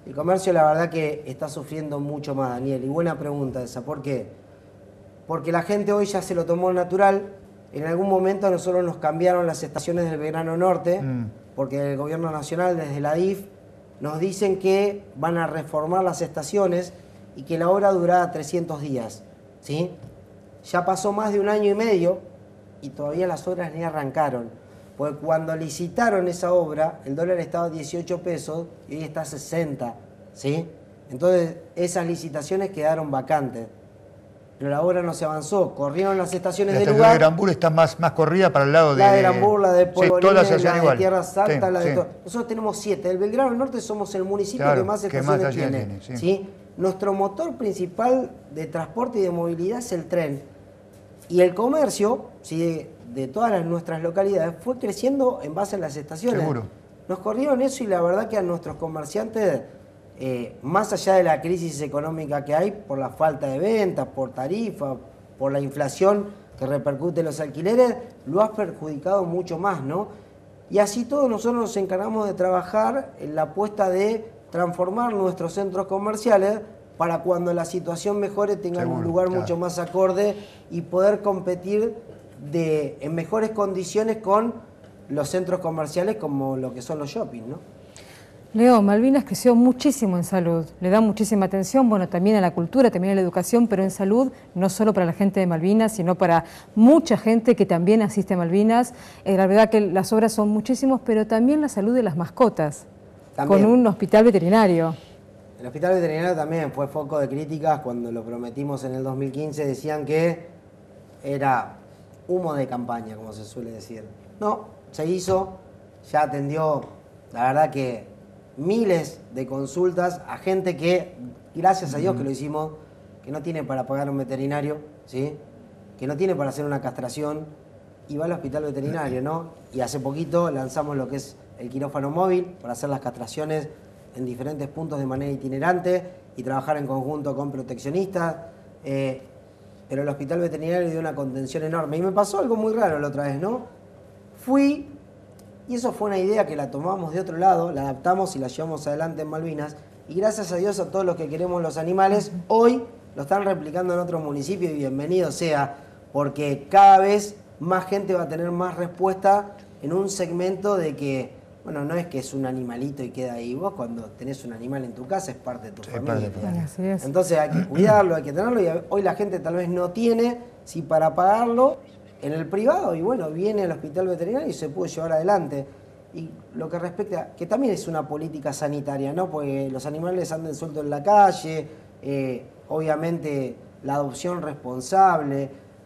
El comercio la verdad que está sufriendo mucho más, Daniel, y buena pregunta esa, ¿por qué? Porque la gente hoy ya se lo tomó natural. En algún momento a nosotros nos cambiaron las estaciones del Belgrano Norte, mm. porque el gobierno nacional desde la D I F nos dicen que van a reformar las estaciones y que la obra durará trescientos días, ¿sí? Ya pasó más de un año y medio y todavía las obras ni arrancaron. Porque cuando licitaron esa obra, el dólar estaba a dieciocho pesos y hoy está a sesenta, ¿sí? Entonces, esas licitaciones quedaron vacantes. Pero la obra no se avanzó. Corrieron las estaciones de lugar. La estación de Granbur está más, más corrida para el lado de... La de Granbur, la de Polvorines, sí, la de igual. Tierras Altas, sí, la de... sí. todo. Nosotros tenemos siete. El Belgrano Norte somos el municipio claro, que más que estaciones más tiene. tiene sí. ¿Sí? Nuestro motor principal de transporte y de movilidad es el tren. Y el comercio, ¿sí? de, de todas las, nuestras localidades, fue creciendo en base a las estaciones. Seguro. Nos corrieron eso y la verdad que a nuestros comerciantes, eh, más allá de la crisis económica que hay, por la falta de ventas, por tarifa, por la inflación que repercute en los alquileres, lo ha perjudicado mucho más, ¿no? Y así todos nosotros nos encargamos de trabajar en la apuesta de transformar nuestros centros comerciales para cuando la situación mejore tengan Seguro, un lugar claro. mucho más acorde y poder competir de, en mejores condiciones con los centros comerciales como lo que son los shopping, ¿no? Leo, Malvinas creció muchísimo en salud, le da muchísima atención, bueno, también a la cultura, también a la educación, pero en salud, no solo para la gente de Malvinas, sino para mucha gente que también asiste a Malvinas. Eh, la verdad que las obras son muchísimos, pero también la salud de las mascotas, también. Con un hospital veterinario. El hospital veterinario también fue foco de críticas cuando lo prometimos en el dos mil quince, decían que era humo de campaña, como se suele decir. No, se hizo, ya atendió, la verdad que miles de consultas a gente que, gracias a Dios que lo hicimos, que no tiene para pagar un veterinario, ¿sí? Que no tiene para hacer una castración y va al hospital veterinario, ¿no? Y hace poquito lanzamos lo que es el quirófano móvil para hacer las castraciones en diferentes puntos de manera itinerante y trabajar en conjunto con proteccionistas. Eh, pero el hospital veterinario dio una contención enorme. Y me pasó algo muy raro la otra vez, ¿no? Fui... Y eso fue una idea que la tomamos de otro lado, la adaptamos y la llevamos adelante en Malvinas. Y gracias a Dios a todos los que queremos los animales, hoy lo están replicando en otros municipios y bienvenido sea, porque cada vez más gente va a tener más respuesta en un segmento de que, bueno, no es que es un animalito y queda ahí. Vos cuando tenés un animal en tu casa es parte de tu sí, familia. Así es. Entonces hay que cuidarlo, hay que tenerlo y hoy la gente tal vez no tiene, si para pagarlo... en el privado y bueno, viene al hospital veterinario y se puede llevar adelante. Y lo que respecta, que también es una política sanitaria, ¿no? Porque los animales anden sueltos en la calle, eh, obviamente la adopción responsable,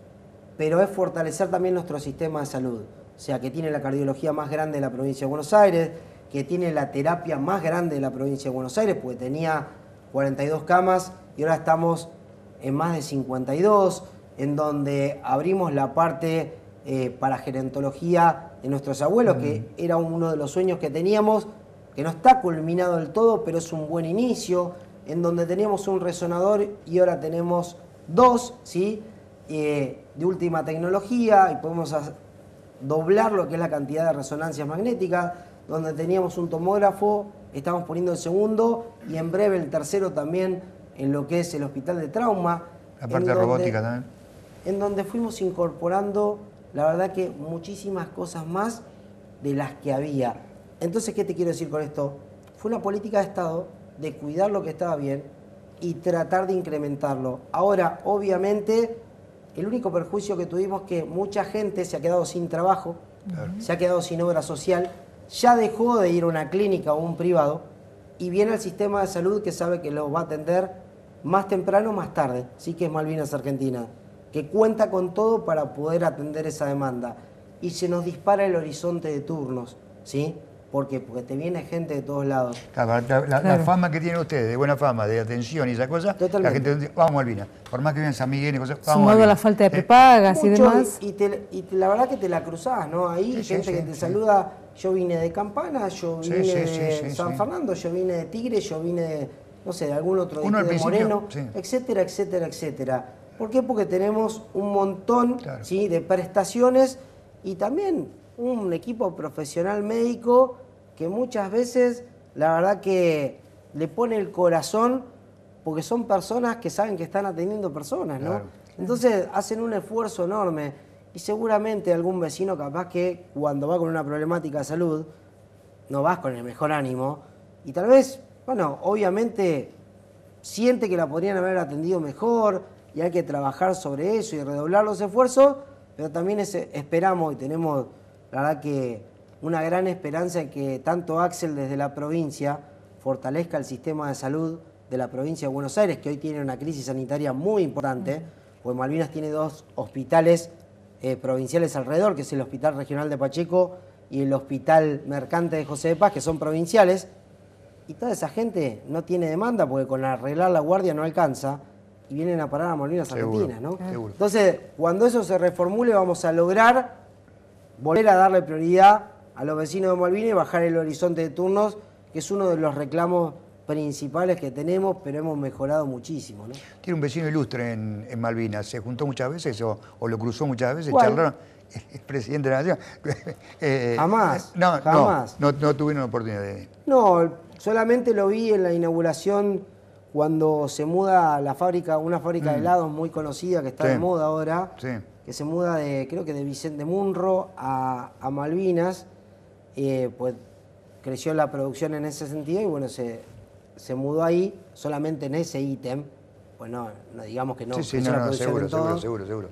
pero es fortalecer también nuestro sistema de salud. O sea, que tiene la cardiología más grande de la provincia de Buenos Aires, que tiene la terapia más grande de la provincia de Buenos Aires, porque tenía cuarenta y dos camas y ahora estamos en más de cincuenta y dos, en donde abrimos la parte eh, para gerontología de nuestros abuelos, mm. que era uno de los sueños que teníamos, que no está culminado del todo, pero es un buen inicio, en donde teníamos un resonador y ahora tenemos dos, ¿sí? Eh, de última tecnología, y podemos doblar lo que es la cantidad de resonancias magnéticas, donde teníamos un tomógrafo, estamos poniendo el segundo, y en breve el tercero también en lo que es el hospital de trauma. La parte de robótica también. En donde fuimos incorporando, la verdad que muchísimas cosas más de las que había. Entonces, ¿qué te quiero decir con esto? Fue una política de Estado de cuidar lo que estaba bien y tratar de incrementarlo. Ahora, obviamente, el único perjuicio que tuvimos es que mucha gente se ha quedado sin trabajo, claro. se ha quedado sin obra social, ya dejó de ir a una clínica o un privado y viene al sistema de salud que sabe que lo va a atender más temprano o más tarde. Sí que es Malvinas Argentina, que cuenta con todo para poder atender esa demanda. Y se nos dispara el horizonte de turnos, ¿sí? ¿Por qué? Porque te viene gente de todos lados. Claro, la, la, claro. la fama que tienen ustedes, de buena fama, de atención y esas cosas, la gente dice, vamos a Malvinas. Por más que vienen San Miguel y cosas, vamos Sumado a la falta de prepagas eh, y demás. Y, y, te, y te, la verdad que te la cruzás, ¿no? Ahí sí, gente sí, que sí, te sí. saluda, yo vine de Campana, yo vine sí, sí, de sí, sí, San sí. Fernando, yo vine de Tigre, yo vine de, no sé, de algún otro de, de Moreno, sí. etcétera, etcétera, etcétera. ¿Por qué? Porque tenemos un montón claro. ¿sí? de prestaciones y también un equipo profesional médico que muchas veces, la verdad que le pone el corazón porque son personas que saben que están atendiendo personas, ¿no? Claro. Entonces hacen un esfuerzo enorme y seguramente algún vecino capaz que cuando va con una problemática de salud no vas con el mejor ánimo y tal vez, bueno, obviamente siente que la podrían haber atendido mejor y hay que trabajar sobre eso y redoblar los esfuerzos, pero también es, esperamos y tenemos, la verdad que una gran esperanza en que tanto Axel desde la provincia fortalezca el sistema de salud de la provincia de Buenos Aires, que hoy tiene una crisis sanitaria muy importante, porque Malvinas tiene dos hospitales eh, provinciales alrededor, que es el Hospital Regional de Pacheco y el Hospital Mercante de José de Paz, que son provinciales, y toda esa gente no tiene demanda porque con arreglar la guardia no alcanza y vienen a parar a Malvinas Argentinas, ¿no? Seguro. Entonces, cuando eso se reformule vamos a lograr volver a darle prioridad a los vecinos de Malvinas y bajar el horizonte de turnos, que es uno de los reclamos principales que tenemos, pero hemos mejorado muchísimo, ¿no? Tiene un vecino ilustre en, en Malvinas, ¿se juntó muchas veces o, o lo cruzó muchas veces? ¿Cuál? ¿Charlaron? Es presidente de la Nación. eh, jamás, no, jamás. No, no, no tuvieron oportunidad de... No, solamente lo vi en la inauguración cuando se muda la fábrica, una fábrica mm. de helados muy conocida que está sí. de moda ahora, sí. que se muda de, creo que de Vicente Munro a, a Malvinas, eh, pues creció la producción en ese sentido y bueno, se, se mudó ahí solamente en ese ítem, pues no, no digamos que no, sí, sí, creció no, la no, producción seguro, en todo. seguro, seguro, seguro.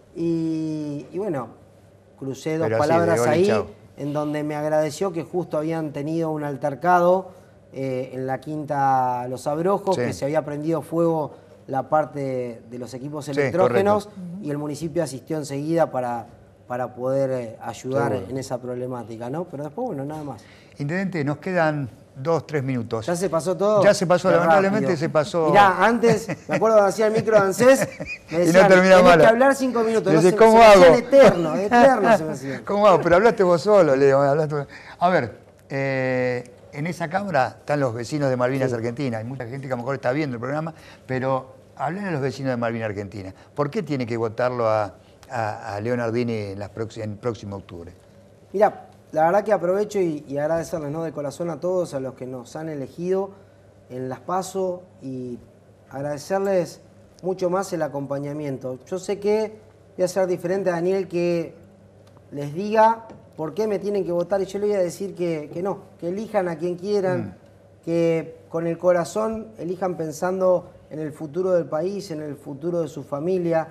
Y, y bueno, crucé dos Pero palabras así, ahí, chao. en donde me agradeció que justo habían tenido un altercado eh, en la Quinta Los Abrojos, sí. que se había prendido fuego la parte de los equipos electrógenos, sí, y el municipio asistió enseguida para, para poder eh, ayudar seguro. en esa problemática, ¿no? Pero después, bueno, nada más. Intendente, nos quedan dos, tres minutos. ¿Ya se pasó todo? Ya se pasó, Qué lamentablemente rápido. se pasó... Mirá, antes, me acuerdo cuando hacía el micro de ANSES, me decían, no tenés malo. que hablar cinco minutos. Dice, no se, ¿cómo se hago? Me hacían eterno, eterno se me hacían. ¿Cómo hago? Pero hablaste vos solo, Leo. Hablaste... A ver, eh, en esa cámara están los vecinos de Malvinas sí. Argentina. Hay mucha gente que a lo mejor está viendo el programa, pero hablen a los vecinos de Malvinas Argentina. ¿Por qué tiene que votarlo a, a, a Leonardini en, las en el próximo octubre? Mira, la verdad que aprovecho y, y agradecerles, ¿no?, de corazón a todos, a los que nos han elegido en las PASO y agradecerles mucho más el acompañamiento. Yo sé que voy a ser diferente a Daniel que les diga por qué me tienen que votar y yo le voy a decir que, que no, que elijan a quien quieran, mm. que con el corazón elijan pensando en el futuro del país, en el futuro de su familia,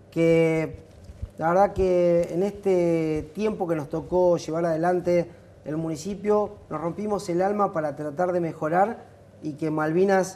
que... La verdad que en este tiempo que nos tocó llevar adelante el municipio, nos rompimos el alma para tratar de mejorar y que Malvinas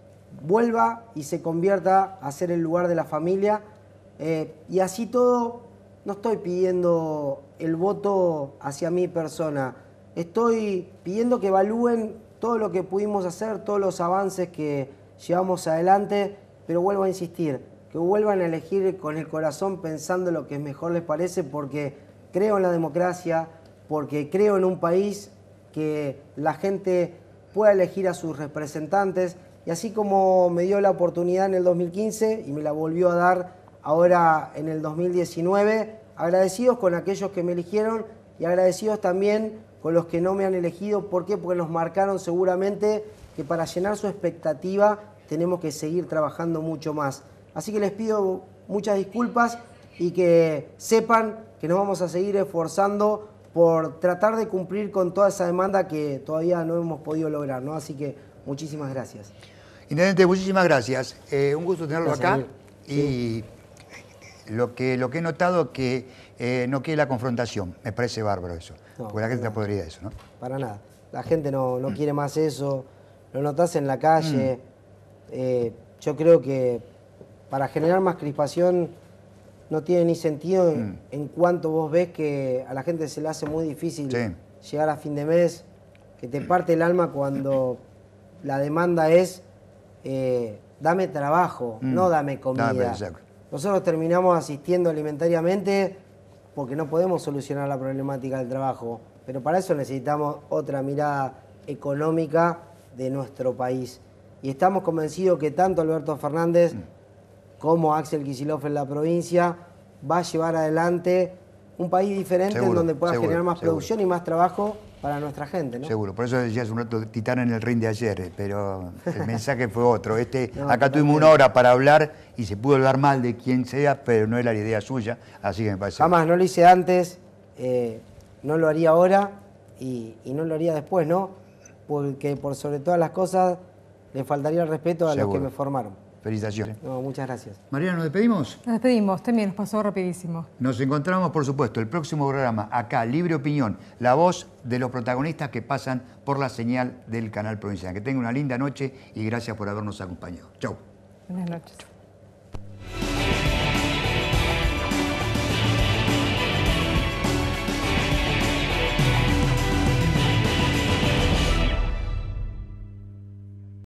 vuelva y se convierta a ser el lugar de la familia. Eh, y así todo, no estoy pidiendo el voto hacia mi persona, estoy pidiendo que evalúen todo lo que pudimos hacer, todos los avances que llevamos adelante, pero vuelvo a insistir, que vuelvan a elegir con el corazón pensando lo que mejor les parece, porque creo en la democracia, porque creo en un país que la gente pueda elegir a sus representantes, y así como me dio la oportunidad en el dos mil quince y me la volvió a dar ahora en el dos mil diecinueve, agradecidos con aquellos que me eligieron y agradecidos también con los que no me han elegido. ¿Por qué? Porque nos marcaron seguramente que para llenar su expectativa tenemos que seguir trabajando mucho más. Así que les pido muchas disculpas y que sepan que nos vamos a seguir esforzando por tratar de cumplir con toda esa demanda que todavía no hemos podido lograr, ¿no? Así que muchísimas gracias. Intendente, muchísimas gracias. Eh, un gusto tenerlo gracias, acá. Sí. Y lo que, lo que he notado es que eh, no quede la confrontación. Me parece bárbaro eso. No, porque la gente te podría eso, ¿no? Para nada. La gente no, no mm. quiere más eso. Lo notás en la calle. Mm. Eh, yo creo que para generar más crispación no tiene ni sentido en, mm. en cuanto vos ves que a la gente se le hace muy difícil sí. llegar a fin de mes, que te parte el alma cuando la demanda es eh, dame trabajo, mm. no dame comida. Dame, Nosotros terminamos asistiendo alimentariamente porque no podemos solucionar la problemática del trabajo, pero para eso necesitamos otra mirada económica de nuestro país. Y estamos convencidos que tanto Alberto Fernández mm. como Axel Kicillof en la provincia va a llevar adelante un país diferente seguro, en donde pueda seguro, generar más seguro. producción y más trabajo para nuestra gente, ¿no? Seguro, por eso decías un rato Titán en el ring de ayer, pero el mensaje fue otro. Este, No, acá totalmente. tuvimos una hora para hablar y se pudo hablar mal de quien sea, pero no era la idea suya, así que me parece. Jamás, no lo hice antes, eh, no lo haría ahora y, y no lo haría después, ¿no? Porque por sobre todas las cosas le faltaría el respeto a Seguro. los que me formaron. Felicitaciones. No, muchas gracias. Mariana, ¿nos despedimos? Nos despedimos, también nos pasó rapidísimo. Nos encontramos, por supuesto, el próximo programa, acá, Libre Opinión, la voz de los protagonistas que pasan por la señal del canal provincial. Que tengan una linda noche y gracias por habernos acompañado. Chau. Buenas noches.